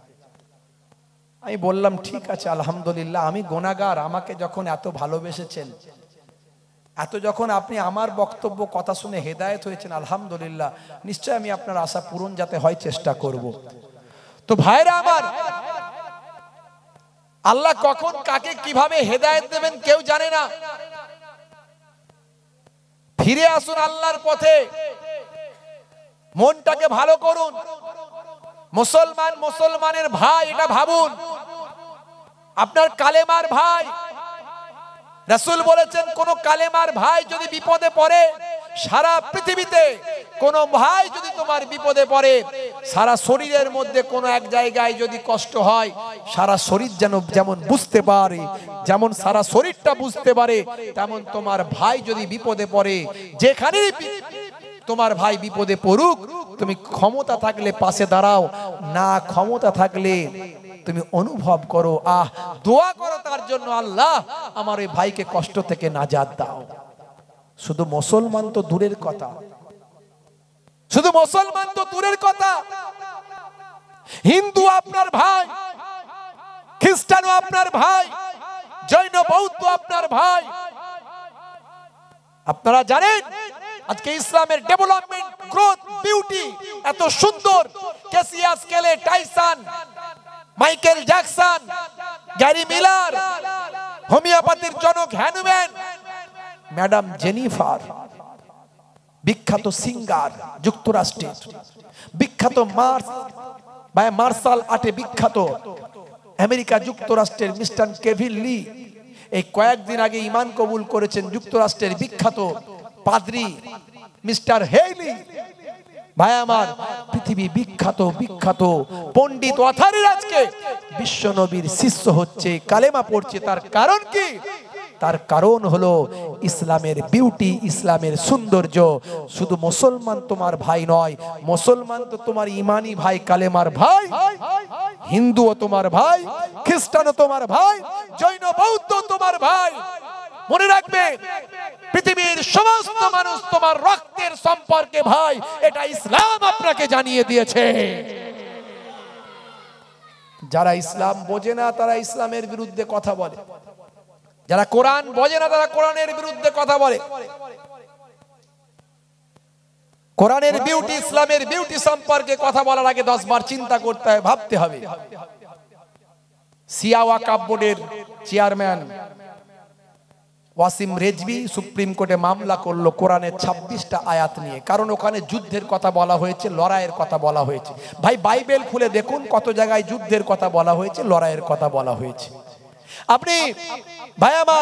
আমি বললাম ঠিক আছে আলহামদুলিল্লাহ, আমি গুনাহগার, আমাকে যখন এত ভালোবেসেছেন, এত যখন আপনি আমার বক্তব্য কথা শুনে হেদায়েত হয়েছেন, আলহামদুলিল্লাহ, নিশ্চয় আমি আপনার আশা পূরণ যাতে হয় চেষ্টা করব। তো ভাইরা আমার, আল্লাহ কখন কাকে কিভাবে হেদায়েত দেবেন কেউ জানে না। ফিরে আসুন আল্লাহর পথে, মনটাকে ভালো করুন। মুসলমান মুসলমানের ভাই, এটা ভাবুন, আপনার কালেমার ভাই। রাসূল বলেছেন কোন কালেমার ভাই যদি বিপদে পড়ে, সারা পৃথিবীতে কোন ভাই যদি তোমার বিপদে পড়ে, সারা শরীরের মধ্যে কোন এক জায়গায় যদি কষ্ট হয়, সারা শরীর যেমন বুঝতে পারে, যেমন সারা শরীরটা বুঝতে পারে, তেমন তোমার ভাই যদি বিপদে পড়ে, যেখানে তোমার ভাই বিপদে পড়ুক, তুমি ক্ষমতা থাকলে পাশে দাঁড়াও, না ক্ষমতা থাকলে তুমি অনুভব করো, দোয়া করো তার জন্য, আল্লাহ আমার এই ভাইকে কষ্ট থেকে নাজাত দাও। শুধু মুসলমান তো দূরের কথা, শুধু মুসলমান তো দূরের কথা, হিন্দু আপনার ভাই, খ্রিস্টানও আপনার ভাই, জৈন বৌদ্ধ আপনার ভাই। আপনারা জানেন আজকে ইসলামের ডেভেলপমেন্ট, গ্রোথ, বিউটি এত সুন্দর, Cassius Clay, Tyson, Michael Jackson, Garry Miller, হোমিওপ্যাথির জনক হ্যানুম্যান, ম্যাডাম জেনিফার, বিখ্যাত সিঙ্গার যুক্তরাষ্ট্রের, বিখ্যাত মার্শাল আর্টে বিখ্যাত আমেরিকা যুক্তরাষ্ট্রের মিস্টার কেভিন লি, এই কয়েকদিন আগে ঈমান কবুল করেছেন যুক্তরাষ্ট্রের বিখ্যাত পাদ্রী মিস্টার হেইলি, ভাই আমার, পৃথিবী বিখ্যাত বিখ্যাত পণ্ডিত অথারির আজকে বিশ্ব নবীর শিষ্য হচ্ছে, কালেমা পড়ছে। তার কারণ কি? তার কারণ হলো ইসলামের বিউটি, ইসলামের সৌন্দর্য। শুধু মুসলমান তোমার ভাই নয়, মুসলমান তো তোমার ইমানি ভাই, কালেমার ভাই। হিন্দুও তোমার ভাই, খ্রিস্টানও তোমার ভাই, জৈন বৌদ্ধ তোমার ভাই। মনে রাখবে, পৃথিবীর সমস্ত মানুষ তোমার রক্তের সম্পর্কে ভাই, এটা ইসলাম আপনাকে জানিয়ে দিয়েছে। যারা ইসলাম বোঝে না তারা ইসলামের বিরুদ্ধে কথা বলে, যারা কোরআন বোঝে না তারা কোরআনের বিরুদ্ধে কথা বলে। কোরআনের বিউটি, ইসলামের বিউটি সম্পর্কে কথা বলার আগে 10 বার চিন্তা করতে হয়, ভাবতে হবে। শিয়া ওয়াকফ বোর্ডের চেয়ারম্যান ওয়াসিম রেজভি সুপ্রিম কোর্টে মামলা করলো কোরআনের 26টা আয়াত নিয়ে, কারণ ওখানে যুদ্ধের কথা বলা হয়েছে, লড়াইয়ের কথা বলা হয়েছে। ভাই বাইবেল খুলে দেখুন কত জায়গায় যুদ্ধের কথা বলা হয়েছে, লড়াইয়ের কথা বলা হয়েছে। আপনি ভাই আমার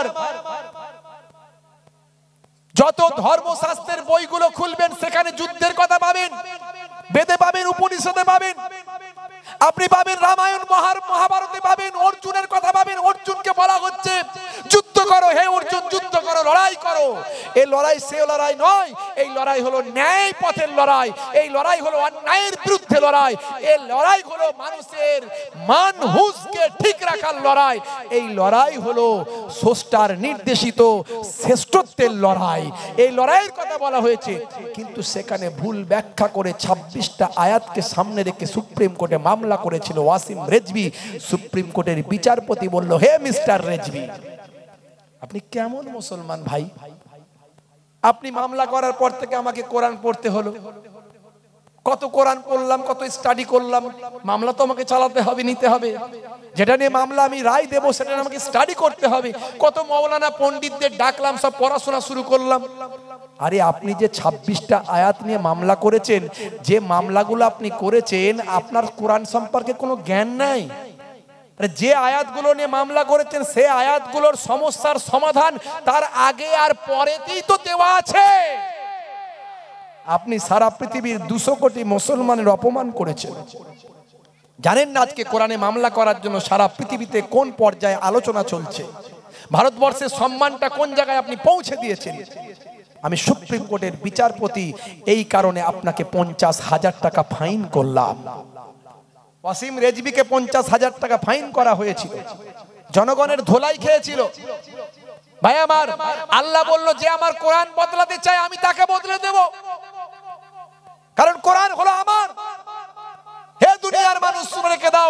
যত ধর্মশাস্ত্রের বইগুলো খুলবেন সেখানে যুদ্ধের কথা পাবেন, বেদে পাবেন, উপনিষদে পাবেন, আপনি পাবেন রামায়ণ মহাভারতে পাবেন, অর্জুনের কথা পাবেন। অর্জুনকে বলা হচ্ছে যুদ্ধ করো, হে অর্জুন যুদ্ধ করো, লড়াই করো। এই লড়াই সে লড়াই নয়, এই লড়াই হলো ন্যায় পথের লড়াই, এই লড়াই হলো অন্যায়ের বিরুদ্ধে লড়াই, এই লড়াই হলো মানুষের মানহুসকে ঠিক রাখার লড়াই, এই লড়াই হলো স্রষ্টার নির্দেশিত শ্রেষ্ঠত্বের লড়াই। এই লড়াইয়ের কথা বলা হয়েছে, কিন্তু সেখানে ভুল ব্যাখ্যা করে 26টা আয়াতকে সামনে রেখে সুপ্রিম কোর্টে মামলা করেছিল ওয়াসিম রেজভি। সুপ্রিম কোর্টের বিচারপতি বলল, হে মিস্টার রেজভি, আপনি কেমন মুসলমান ভাই? আপনি মামলা করার পর থেকে আমাকে কোরআন পড়তে হলো। কত কোরআন পড়লাম, কত স্টাডি করলাম, মামলা তো আমাকে চালাতে হবে, নিতে হবে। যেটা নিয়ে মামলা আমি রায় দেবো সেটা আমাকে স্টাডি করতে হবে। কত মাওলানা পণ্ডিতদের ডাকলাম, সব পড়াশোনা শুরু করলাম। আরে আপনি যে 26টা আয়াত নিয়ে মামলা করেছেন, যে মামলাগুলো আপনি করেছেন, আপনার কোরআন সম্পর্কে কোনো জ্ঞান নাই। যে আয়াতগুলো নিয়ে মামলা করেছেন সে আয়াতগুলোর সমস্যার সমাধান তার আগে আর পরেতেই তো দেওয়া আছে। আপনি সারা পৃথিবীর 200 কোটি মুসলমানের অপমান করেছেন। জানেন না আজকে কোরআনে মামলা করার জন্য সারা পৃথিবীতে কোন পর্যায়ে আলোচনা চলছে, ভারতবর্ষের সম্মানটা কোন জায়গায় আপনি পৌঁছে দিয়েছেন। আমি সুপ্রিম কোর্টের বিচারপতি, এই কারণে আপনাকে 50,000 টাকা ফাইন করলাম। ওয়াসিম রেজভিকে 50,000 টাকা ফাইন করা হয়েছিল, জনগণের ধোলাই খেয়েছিল। ভাই আমার, আল্লাহ বলল যে আমার কোরআন বদলাতে চায় আমি তাকে বদলে দেব, কারণ কোরআন হলো আমার। হে দুনিয়ার মানুষ শুনে রেখে দাও,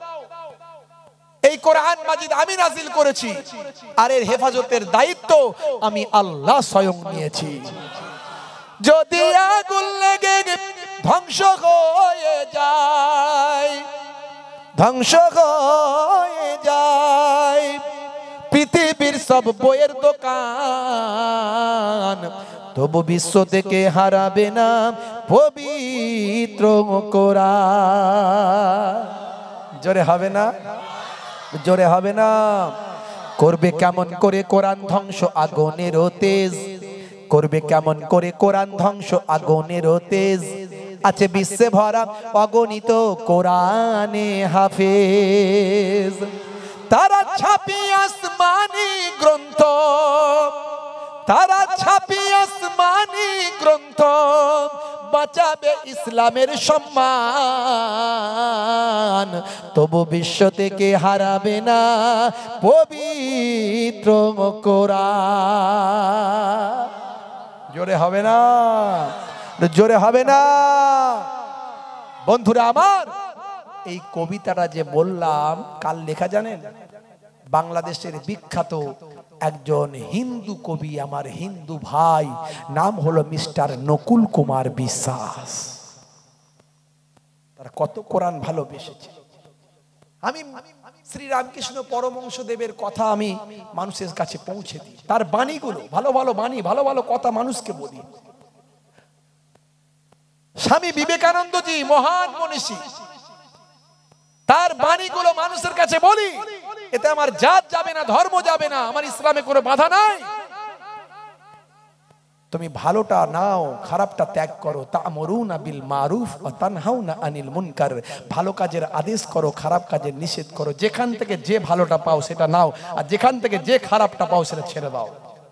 এই কোরআন মাজিদ আমি নাজিল করেছি, আর এর হেফাজতের দায়িত্ব আমি আল্লাহ স্বয়ং নিয়েছি। যদি আগুন লেগে ধ্বংস হয়ে যায়, ধ্বংস হয়ে যায় পৃথিবীর সব বইয়ের দোকান, তবু বিশ্ব থেকে হারাবে না পবিত্র কোরআন। জোরে হবে না? জোরে হবে না? করবে কেমন করে কোরআন ধ্বংস আগুনের তেজ, করবে কেমন করে কোরআন ধ্বংস আগুনের তেজ। আছে বিশ্বে ভরা অগণিত কোরআনে হাফেজ, তারা ছাপি আসমানি গ্রন্থ, তারা ছাপি আসমানি গ্রন্থ, বাঁচাবে ইসলামের সম্মান, তবু বিশ্ব থেকে হারাবে না পবিত্র কোরআন। জোরে হবে না? জোরে হবে না? বন্ধুরা আমার, এই কবিতাটা যে বললাম কাল লেখা জানেন? বাংলাদেশের বিখ্যাত একজন হিন্দু কবি, আমার হিন্দু ভাই, নাম হলো মিস্টার নকুল কুমার বিশ্বাস। তারা কত কোরআন ভালোবেসেছে। আমি শ্রী রামকৃষ্ণ পরমহংসদেবের কথা আমি মানুষের কাছে পৌঁছে দিই, তার বাণীগুলো, ভালো ভালো বাণী, ভালো ভালো কথা মানুষকে বলি। স্বামী বিবেকানন্দজি মহান মনীষী, তার বাণীগুলো মানুষের কাছে বলি। এতে আমার জাত যাবে না, ধর্ম যাবে না, আমার ইসলামে কোনো বাধা নাই। তুমি ভালোটা নাও, খারাপটা ত্যাগ করো। তা'মুরুনা বিল মারুফ ওয়া তানহাউনা আনিল মুনকার, ভালো কাজের আদেশ করো, খারাপ কাজের নিষেধ করো। যেখান থেকে যে ভালোটা পাও সেটা নাও, আর যেখান থেকে যে খারাপটা পাও সেটা ছেড়ে দাও।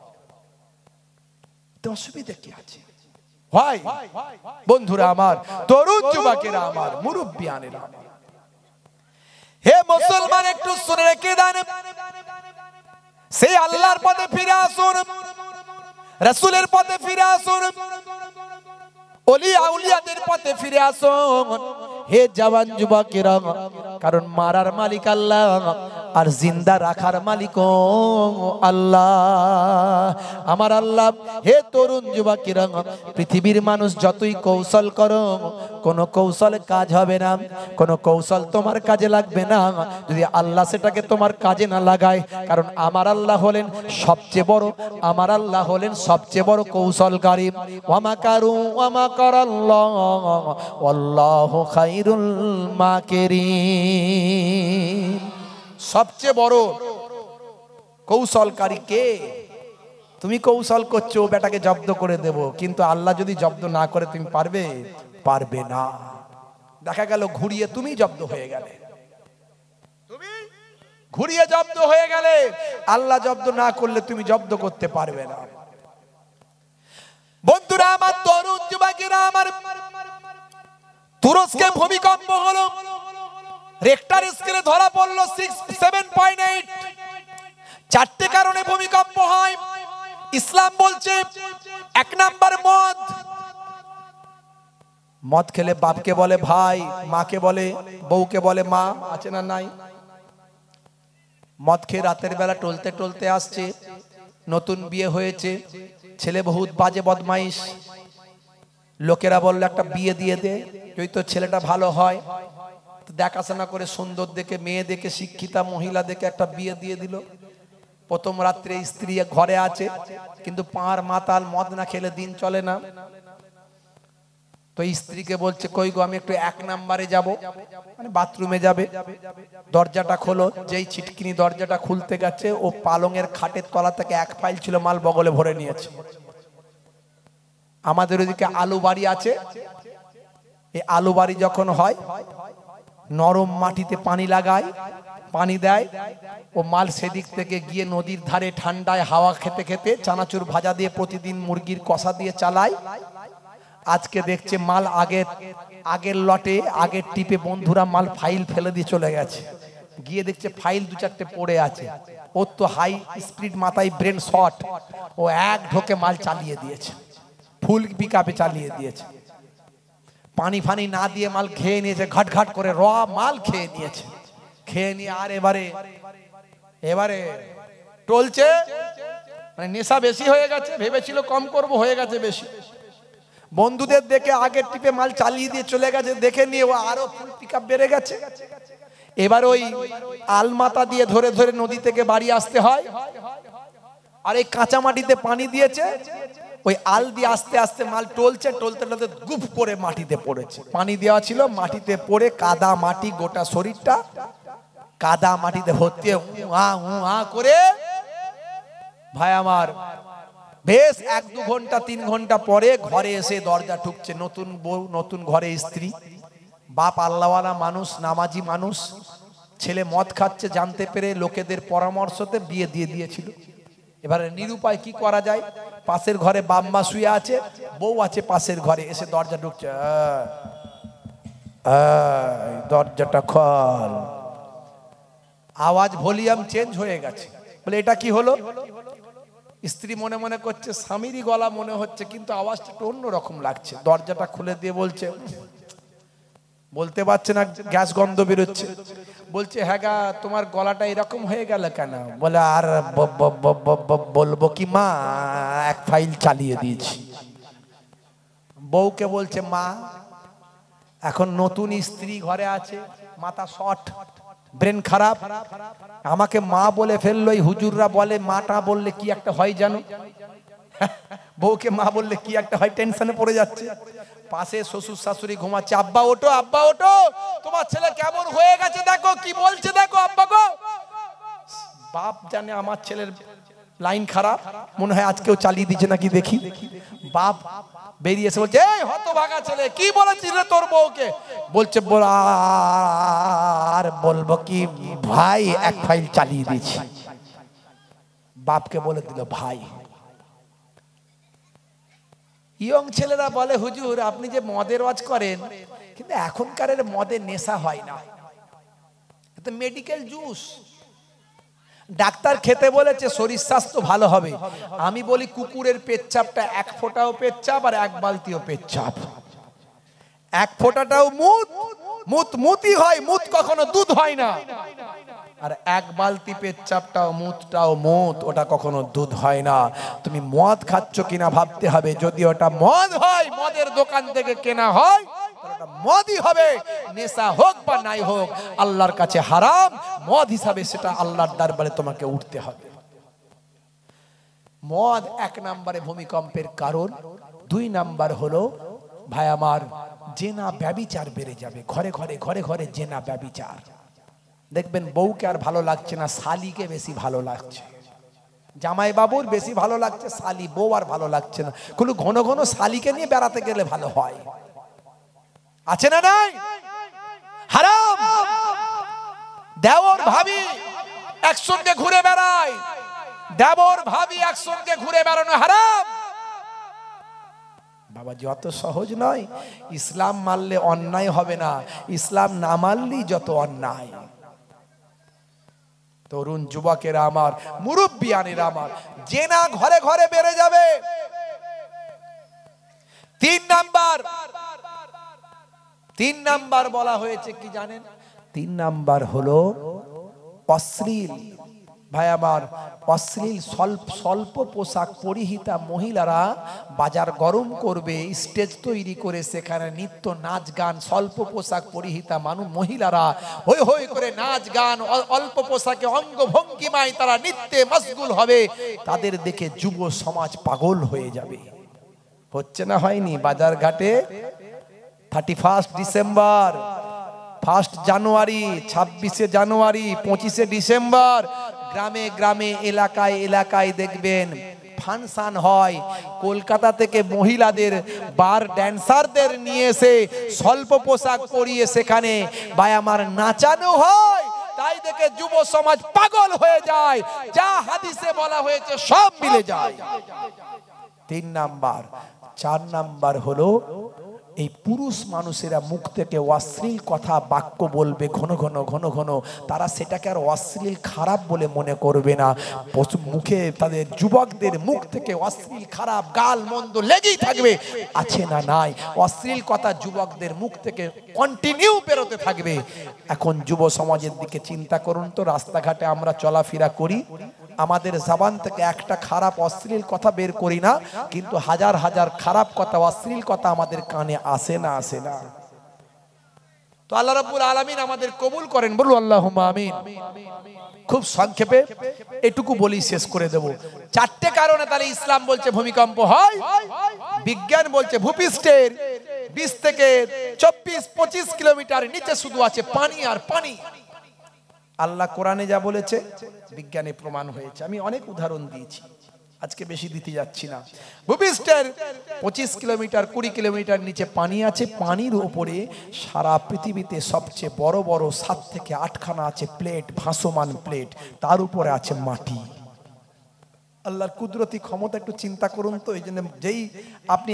তো অসুবিধা কি আছে ভাই? বন্ধুরা আমার, তরুণ যুবকেরা আমার, মুরব্বিয়ানেরা আমার, হে মুসলমান, একটু শুনে রেখে দেন, সেই আল্লাহর পথে ফিরে আসুন, রাসূলের পথে ফিরে আসুন, ওলি আউলিয়াদের পথে ফিরে আসুন। হে জওয়ান যুবকেরা, কারণ মারার মালিক আল্লাহ আর জিন্দা রাখার মালিক আল্লাহ, আমার আল্লাহ। হে তরুণ যুবকেরা, পৃথিবীর মানুষ যতই কৌশল করো, কোনো কৌশল কাজ হবে না, কোনো কৌশল তোমার কাজে লাগবে না যদি আল্লাহ সেটাকে তোমার কাজে না লাগায়। কারণ আমার আল্লাহ হলেন সবচেয়ে বড়, আমার আল্লাহ হলেন সবচেয়ে বড় কৌশলকারী। ওয়া মাকারু ওয়া মাকারাল্লাহ ওয়াল্লাহু খায়রুল মাকিরিন। সবচেয়ে বড় কৌশলকারী কে? তুমি কৌশল করছো বেটাকে জব্দ করে দেব, কিন্তু আল্লাহ যদি জব্দ না করে তুমি পারবে? পারবে না। দেখা গেল ঘুরিয়ে তুমি জব্দ হয়ে গেলে, তুমি ঘুরিয়ে জব্দ হয়ে গেলে, আল্লাহ জব্দ না করলে তুমি জব্দ করতে পারবে না। বন্ধুরা আমার, তরুণ যুবকেরা আমার, তুরস্কে ভূমিকম্প হলো, রেক্টার স্কেলে ধরা পড়লো 7.8। চারটে কারণে ভূমিকম্প হয়। ইসলাম বলছে 1 নাম্বার মদ। মদ খেলে বাপকে বলে ভাই, মাকে বলে, বউকে বলে মা, আছে না নাই? মদ খেয়ে রাতের বেলা টলতে টলতে আসছে, নতুন বিয়ে হয়েছে, ছেলে বহুত বাজে বদমাইশ, লোকেরা বললো একটা বিয়ে দিয়ে দে, যদি তো ছেলেটা ভালো হয়। দেখাশোনা করে সুন্দর দেখে মেয়ে দেখে শিক্ষিতা মহিলা দেখে একটা বিয়ে দিয়ে দিল। প্রথম রাত্রে স্ত্রী ঘরে আছে, কিন্তু পাঁড় মাতাল, মদ না খেলে দিন চলে না। তো স্ত্রীকে বলছে কই গো, আমি একটু 1 নাম্বারে যাব, মানে বাথরুমে যাবে। দরজাটা খোলো, যেই ছিটকিনি দরজাটা খুলতে গেছে, ও পালঙের খাটের তলা থেকে 1 ফাইল ছিল মাল বগলে ভরে নিয়েছে। আমাদের ওদিকে আলু বাড়ি আছে, এই আলু বাড়ি যখন হয়, নরম মাটিতে পানি লাগায়, পানি দেয়, ও মাল সেদিক থেকে গিয়ে নদীর ধারে ঠান্ডায় হাওয়া খেতে খেতে চানাচুর ভাজা দিয়ে প্রতিদিন মুরগির কষা দিয়ে চালায়। আজকে দেখছে মাল আগের লটে, আগের টিপে বন্ধুরা মাল ফাইল ফেলে দিয়ে চলে গেছে, গিয়ে দেখছে ফাইল 2-4টে পড়ে আছে। ওর তো হাই স্পিড মাথায় ব্রেন শট, ও এক ঢোকে মাল চালিয়ে দিয়েছে, ফুল পিকআপে চালিয়ে দিয়েছে। পানি ফানি না দিয়ে মাল খেয়ে নিয়েছে, ঘাট ঘাট করে র মাল খেয়ে নিয়েছে। খেয়ে নিয়ে আর এবারে টলছে, মানে নেশা বেশি হয়ে গেছে, ভেবেছিল কম করব, হয়ে গেছে বেশি। বন্ধুদের দেখে আগের টিপে মাল চালিয়ে দিয়ে চলে গেছে, দেখে নিয়ে ও আরো ফুল পিকআপ বেড়ে গেছে। এবার ওই আলমাতা দিয়ে ধরে ধরে নদী থেকে বাড়ি আসতে হয়, আর এই কাঁচা মাটিতে পানি দিয়েছে, ওই আল দিয়ে আস্তে আস্তে মাল টলছে, টলতে টলতে গুপ করে মাটিতে পড়েছে। পানি দেওয়া ছিল, মাটিতে পড়ে কাদা মাটি, গোটা শরীরটা কাদা মাটিতে ভর্তি করে। ভাই আমার, বেশ 1-2 ঘন্টা 3 ঘন্টা পরে ঘরে এসে দরজা ঠুকছে, নতুন বউ, নতুন ঘরে স্ত্রী। বাপ আল্লাহওয়ালা মানুষ, নামাজি মানুষ, ছেলে মদ খাচ্ছে জানতে পেরে লোকেদের পরামর্শতে বিয়ে দিয়ে দিয়েছিল। এবারে নিরুপায় কি করা যায়, পাশের ঘরে বাপ মা শুয়ে আছে, বউ আছে পাশের ঘরে, এসে দরজা ঢুকছে, দরজাটা খোল। আওয়াজ ভলিউম চেঞ্জ হয়ে গেছে। বলে এটা কি হলো? স্ত্রী মনে মনে করছে স্বামীরই গলা মনে হচ্ছে, কিন্তু আওয়াজটা একটু অন্যরকম লাগছে। দরজাটা খুলে দিয়ে বলছে, বলতে পারছে না, গ্যাস গন্ধ বেরোচ্ছে। বলছে হ্যাঁ গা, তোমার গলাটা এরকম হয়ে গেল কেন? বলে আর বলবো কি মা, 1 ফাইল চালিয়ে দিয়েছি। বউকে বলছে মা, এখন নতুন স্ত্রী ঘরে আছে, মাথা শর্ট, ব্রেন খারাপ, আমাকে মা বলে ফেললো। হুজুররা বলে মাটা বললে কি একটা হয় জানো, বউকে মা বললে কি একটা হয়, টেনশনে পড়ে যাচ্ছে। পাশে শ্বশুর শাশুড়ি ঘুমাচ্ছে, আব্বা ওঠো, আব্বা ওঠো, তোমার ছেলে কেমন হয়ে গেছে দেখো, কি বলছে দেখো আব্বা গো। বাপ জানে আমার ছেলের লাইন খারাপ, মনে হয় আজকেও চালিয়ে দিচ্ছে নাকি দেখি। বাপ বেরিয়ে এসে বলছে, এই হতভাগা ছেলে, কি বলেছিস রে তোর বউকে? বলছে, আর বলবো কি ভাই, এক ফাইল চালিয়ে দিয়েছি। বাপকে বলে দিল ভাই। ইয়ং ছেলেরা বলে, হুজুর আপনি যে মদের ওয়াজ করেন, কিন্তু এখনকার মদের নেশা হয় না, এটা মেডিকেল জুস। ডাক্তার খেতে বলেছে শরীর স্বাস্থ্য ভালো হবে। আমি বলি কুকুরের পেচ্ছাপটা এক ফোঁটাও পেচ্ছাপ আর এক বালতিও পেচ্ছাপ। এক ফোঁটাটাও মুত, মুত মুতি হয়, মুত কখনো দুধ হয় না। আর এক বালতি পেচ্ছাপটাও মুতটাও মুত, ওটা কখনো দুধ হয় না। তুমি মদ খাচ্ছ কিনা ভাবতে হবে। যদি ওটা মদ হয়, মদের দোকান থেকে কেনা হয়, ওটা মদই হবে। নেশা হোক বা নাই হোক, আল্লাহর কাছে হারাম। মদ হিসাবে সেটা আল্লাহর দরবারে তোমাকে উঠতে হবে। মদ এক নম্বরে ভূমিকম্পের কারণ। দুই নাম্বার হলো ভাই আমার, জেনা ব্যভিচার বেড়ে যাবে। ঘরে ঘরে ঘরে ঘরে জেনা ব্যভিচার। দেখবেন বউকে আর ভালো লাগছে না, শালিকে বেশি ভালো লাগছে। জামাই বাবুর বেশি ভালো লাগছে শালি, বউ আর ভালো লাগছে না। কিন্তু ঘন ঘন শালিকে নিয়ে বেড়াতে গেলে ভালো হয়। আছে না নাই? হারাম। দেওর ভাবি একসঙ্গে ঘুরে বেড়ায়, দেবর ভাবি একসঙ্গে ঘুরে বেড়ানো হারাম। বাবাজি অত সহজ নয়। ইসলাম মানলে অন্যায় হবে না, ইসলাম না মানলেই যত অন্যায়। তরুণ যুবকেরা আমার, মুরব্বিয়ানেরা আমার, জেনা ঘরে ঘরে বেড়ে যাবে। তিন নাম্বার বলা হয়েছে কি জানেন? 3 নাম্বার হলো অশ্লীল। ভাই আমার, অশ্লীল স্বল্প পোশাক পরিহিতা মহিলারা বাজার গরম করবে, স্টেজ তৈরি করে সেখানে নৃত্য নাচ গান, স্বল্প পোশাক পরিহিতা মহিলারা হই হই করে নাচ গান, অল্প পোশাকে অঙ্গভঙ্গিমায় তারা নৃত্যে মশগুল হবে। তাদের দেখে যুব সমাজ পাগল হয়ে যাবে। হচ্ছে না হয়নি? বাজার ঘাটে 31 ডিসেম্বর, 1 জানুয়ারি, 26 জানুয়ারি, 25 ডিসেম্বর গ্রামে গ্রামে এলাকায় এলাকায় দেখবেন ফাংশন হয়। কলকাতা থেকে মহিলাদের বার ড্যান্সারদের নিয়ে এসে স্বল্প পোশাক পরিয়ে সেখানে ভাই আমার নাচানো হয়। তাই দেখে যুব সমাজ পাগল হয়ে যায়। যা হাদিসে বলা হয়েছে সব মিলে যায়। 3 নাম্বার। 4 নাম্বার হলো এই পুরুষ মানুষেরা মুখ থেকে অশ্লীল কথা বাক্য বলবে ঘন ঘন ঘন ঘন। তারা সেটাকে আর অশ্লীল খারাপ বলে মনে করবে না। মুখে তাদের যুবকদের মুখ থেকে অশ্লীল খারাপ গাল মন্দ লেগেই থাকবে। আছে না নাই? অশ্লীল কথা যুবকদের মুখ থেকে কন্টিনিউ বেরোতে থাকবে। এখন যুব সমাজের দিকে চিন্তা করুন তো। রাস্তাঘাটে আমরা চলাফেরা করি, আমাদের জবান থেকে একটা খারাপ অশ্লীল কথা বের করি না, কিন্তু হাজার হাজার খারাপ কথা অশ্লীল কথা আমাদের কানে আসে না, আসে না। তো আল্লাহ রাব্বুল আলামিন আমাদের কবুল করেন, বলুন আল্লাহুম্মা আমিন। খুব সংক্ষেপে এটুকু বলি শেষ করে দেব। 4টে কারণে তাহলে ইসলাম বলছে ভূমিকম্প হয়। বিজ্ঞান বলছে ভূপৃষ্ঠের 20 থেকে 24-25 কিলোমিটার নিচে শুধু আছে পানি আর পানি। আল্লাহ কোরআনে যা বলেছে বিজ্ঞানে প্রমাণ হয়েছে। আমি অনেক উদাহরণ দিয়েছি, আজকে বেশি দিতে যাচ্ছি না। ভূপৃষ্ঠের 25 কিলোমিটার 20 কিলোমিটার নিচে পানি আছে। পানির উপরে সারা পৃথিবীতে সবচেয়ে বড় বড় 7 থেকে 8খানা আছে প্লেট, ভাসমান প্লেট। তার উপরে আছে মাটি। আল্লাহর কুদরতি ক্ষমতা একটু চিন্তা করুন তো। এই জন্য যেই আপনি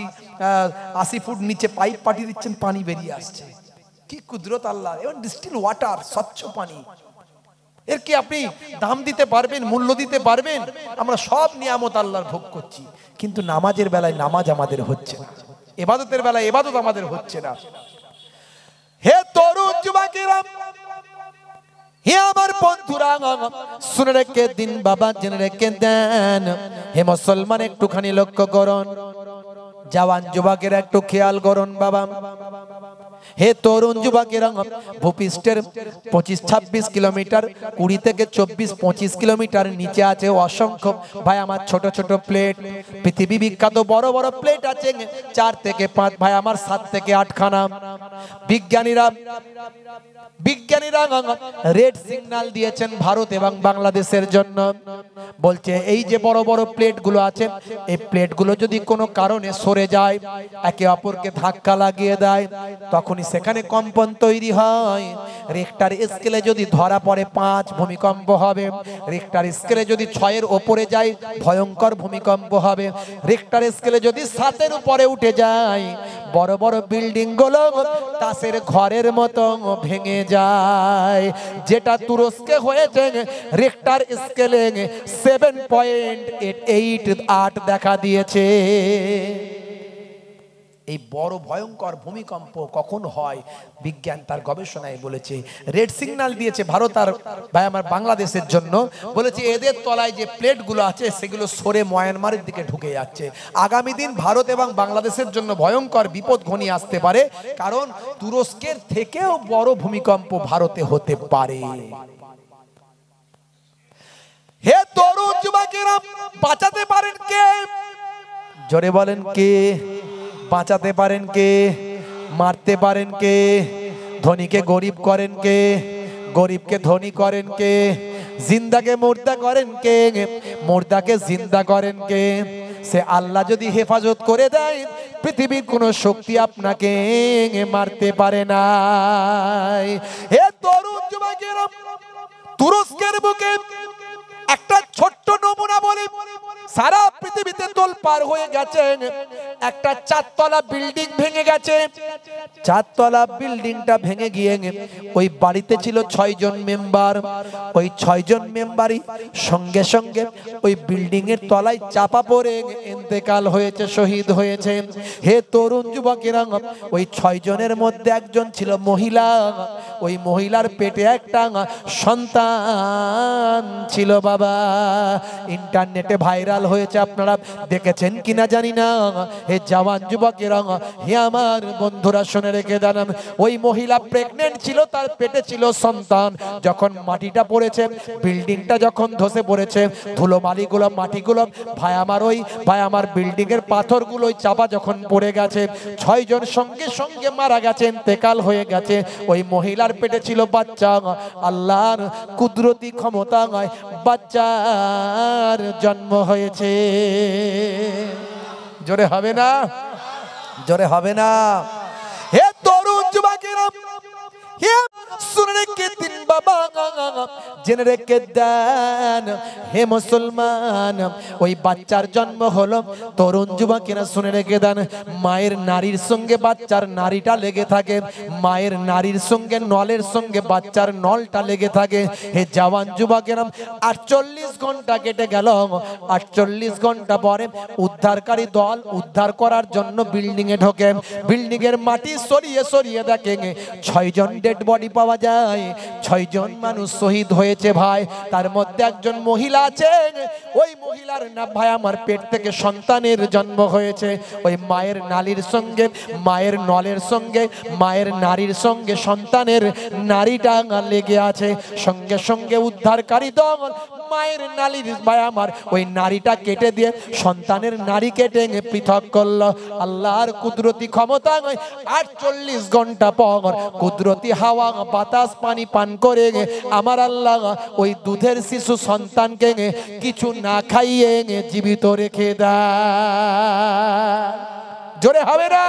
80 ফুট নিচে পাইপ পাঠিয়ে দিচ্ছেন, পানি বেরিয়ে আসছে। কি কুদরত আল্লাহ! এবং ডিস্টিল ওয়াটার, স্বচ্ছ পানি। এর কি আপনি দাম দিতে পারবেন, মূল্য দিতে পারবেন? আমরা সব নিয়ামত আল্লাহর ভোগ করছি, কিন্তু নামাজের বেলায় নামাজ আমাদের হচ্ছে না, ইবাদতের বেলায় ইবাদত আমাদের হচ্ছে না। হে তরুণ যুবকেরা, হে আমার বন্ধুরা, শুনে রেখে দিন বাবা, জেনে রেখে দেন। হে মুসলমান, একটুখানি লক্ষ্য করুন। জওয়ান যুবকেরা একটু খেয়াল করুন বাবা। হে তরুণ যুবকেরা, ভূপৃষ্ঠের 25-26 কিলোমিটার, 20 থেকে 24-25 কিলোমিটার নিচে আছে অসংখ্য ভাই আমার ছোট ছোট প্লেট। পৃথিবী বিখ্যাত বড় বড় প্লেট আছে 4 থেকে 5, ভাই আমার 7 থেকে 8খানা। বিজ্ঞানীরা রেড সিগন্যাল দিয়েছেন ভারত এবং বাংলাদেশের জন্য। বলছে এই যে বড় বড় প্লেটগুলো আছে, এই প্লেটগুলো যদি কোনো কারণে সরে যায়, একে অপরকে ধাক্কা লাগিয়ে দেয়, তখনই সেখানে কম্পন তৈরি হয়। রিক্টার স্কেলে যদি ধরা পড়ে 5 ভূমিকম্প হবে, রিক্টার স্কেলে যদি 6-এর ওপরে যায় ভয়ঙ্কর ভূমিকম্প হবে, রিক্টার স্কেলে যদি 7-এর উপরে উঠে যায় বড় বড় বিল্ডিং গুলো তাসের ঘরের মতো ভেঙে যায়। যেটা তুরস্কে হয়েছে রিক্টার স্কেলে 7.8 দেখা দিয়েছে। এই বড় ভয়ঙ্কর ভূমিকম্প কখন হয় বিজ্ঞান তার গবেষণায় বলেছে। রেড সিগন্যাল দিয়েছে ভারত আর ভাই আমার বাংলাদেশের জন্য, বলেছে এদের তলায় যে প্লেটগুলো আছে সেগুলো সরে মায়ানমারের দিকে ঢুকে যাচ্ছে। আগামী দিন ভারত এবং বাংলাদেশের জন্য ভয়ঙ্কর বিপদ ঘনিয়ে আসতে পারে, কারণ তুরস্কের থেকেও বড় ভূমিকম্প ভারতে হতে পারে। হে তরুণ যুবকেরা, বাঁচাতে পারেন কে? জোরে বলেন কে? বাঁচাতে পারেন কে? মারতে পারেন কে? ধনীকে গরিব করেন কে? গরিবকে ধনী করেন কে? জিন্দাকে মুর্দা করেন কে? মুর্দাকে জিন্দা করেন কে? সে আল্লাহ যদি হেফাজত করে দেয়, পৃথিবীর কোন শক্তি আপনাকে মারতে পারে না। হে তরুণ যুবকেরা, তুরস্কের বুকে একটা ছোট্ট নমুনা বলি, সারা পৃথিবীতে তোলপার হয়ে গেছে। একটা 4তলা বিল্ডিং ভেঙে গেছে। 4তলা বিল্ডিংটা ভেঙে গিয়ে ওই বাড়িতে ছিল 6 জন মেম্বার। ওই 6 জন মেম্বারই সঙ্গে সঙ্গে ওই বিল্ডিং এর তলায় চাপা পড়ে ইন্তেকাল হয়েছে, শহীদ হয়েছে। হে তরুণ যুবকেরা, ওই 6 জনের মধ্যে একজন ছিল মহিলা। ওই মহিলার পেটে একটা সন্তান ছিল বাবা। ইন্টারনেটে ভাইরাল হয়েছে, আপনারা দেখেছেন কিনা জানি না। হে জওয়ান যুবকেরা, হে আমার বন্ধুরা শুনে রেখে দেন, ওই মহিলা প্রেগন্যান্ট ছিল, তার পেটে ছিল সন্তান। যখন মাটিটা পড়েছে, বিল্ডিংটা যখন ধসে পড়েছে, ধুলোবালিগুলো মাটিগুলো ভাই আমার বিল্ডিং এর পাথরগুলো চাপা যখন পড়ে গেছে, 6 জন সঙ্গে সঙ্গে মারা গেছে, ইন্তেকাল হয়ে গেছে। ওই মহিলার পেটে ছিল বাচ্চা। আল্লাহর কুদরতি ক্ষমতায় বাচ্চার জন্ম হয়েছে। জোরে হবে না? জোরে হবে না? হে তরুণ যুবকেরা, হে শুনে রেখে দিন বাবা, জেনে রেখে দেন হে মুসলমান, ওই বাচ্চার জন্ম হলো। তরুণ যুবকেরা শুনে রেখে দেন, মায়ের নারীর সঙ্গে বাচ্চার নারীটা লেগে থাকে, মায়ের নারীর সঙ্গে নলের সঙ্গে বাচ্চার নলটা লেগে থাকে। হে জওয়ান যুবকেরা, 48 ঘন্টা কেটে গেল। 48 ঘন্টা পরে উদ্ধারকারী দল উদ্ধার করার জন্য বিল্ডিং এ ঢোকে। বিল্ডিং এর মাটি সরিয়ে সরিয়ে দেখে 6 জন ডেড বডি পাওয়া যায়। 6 জন মানুষ শহীদ হয়েছে ভাই। তার মধ্যে একজন মহিলা আছেন, ওই মহিলার না ভাই আমার পেট থেকে সন্তানের জন্ম হয়েছে। ওই মায়ের নালীর সঙ্গে, মায়ের নলের সঙ্গে, মায়ের নারীর সঙ্গে সন্তানের নারীটা লেগে আছে। সঙ্গে সঙ্গে উদ্ধারকারী দল মায়ের নালীর ভাই আমার ওই নারীটা কেটে দিয়ে সন্তানের নারী কেটে পৃথক করলো। আল্লাহর কুদরতি ক্ষমতা। 48 ঘন্টা পর কুদরতি হাওয়া বাতাস পানি পান করে আমার আল্লাহ ওই দুধের শিশু সন্তানকে কিছু না খাইয়ে জীবিত রেখে দেয়। জোরে হবে না?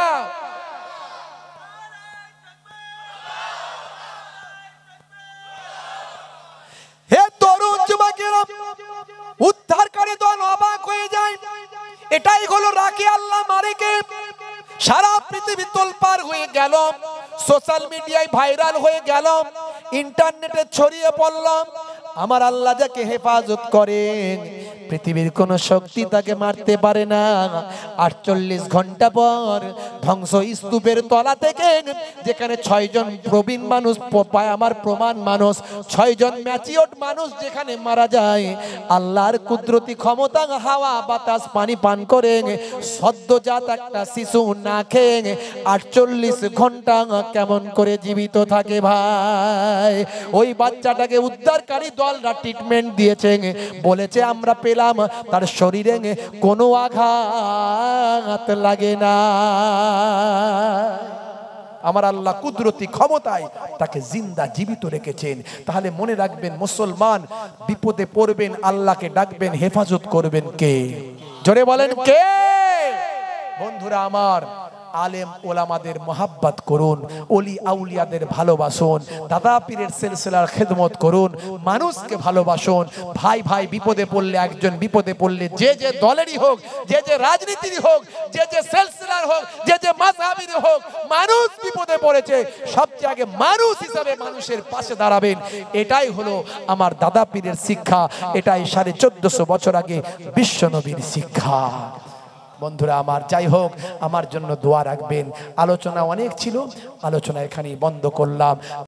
হে তরুণ যুবকেরা, উদ্ধারকারী দল অবাক হয়ে যায়। এটাই হলো রাখি আল্লাহ মারিকে। সারা পৃথিবী তোলপার হয়ে গেল, সোশ্যাল মিডিয়ায় ভাইরাল হয়ে গেল, ইন্টারনেটে ছড়িয়ে পড়ল। আমার আল্লাহ যাকে হেফাজত করেন, পৃথিবীর কোন শক্তি তাকে মারতে পারে না। 48 ঘন্টা পর ধ্বংস স্তূপের তলা থেকে যেখানে 6 জন প্রবীণ মানুষ পায় আমার প্রমাণ মানুষ, 6 জন ম্যাচিওর মানুষ যেখানে মারা যায়, আল্লাহর কুদরতি ক্ষমতা হাওয়া বাতাস পানি পান করে সদ্যজাত একটা শিশু না খেয়ে 48 ঘন্টা কেমন করে জীবিত থাকে ভাই। ওই বাচ্চাটাকে উদ্ধারকারী দলরা ট্রিটমেন্ট দিয়েছে, বলেছে আমরা পেলাম তার শরীরে কোনো আঘাত লাগে না। আমার আল্লাহ কুদরতি ক্ষমতায় তাকে জিন্দা জীবিত রেখেছেন। তাহলে মনে রাখবেন মুসলমান, বিপদে পড়বেন আল্লাহকে ডাকবেন, হেফাজত করবেন কে? জোরে বলেন কে? বন্ধুরা আমার, আলেম ওলামাদের মোহাব্বত করুন, ওলি আউলিয়াদের ভালোবাসুন, দাদা পীরের সিলসিলার খেদমত করুন, মানুষকে ভালোবাসুন। ভাই ভাই বিপদে পড়লে, একজন বিপদে পড়লে, যে যে দলেরই হোক, যে যে রাজনীতির হোক, যে যে সিলসিলার হোক, যে যে মাযহাবের হোক, মানুষ বিপদে পড়েছে, সবচেয়ে আগে মানুষ হিসাবে মানুষের পাশে দাঁড়াবেন। এটাই হলো আমার দাদা পীরের শিক্ষা, এটাই 1450 বছর আগে বিশ্বনবীর শিক্ষা। বন্ধুরা আমার, যাই হোক, আমার জন্য দোয়া রাখবেন। আলোচনা অনেক ছিল, আলোচনা এখানেই বন্ধ করলাম।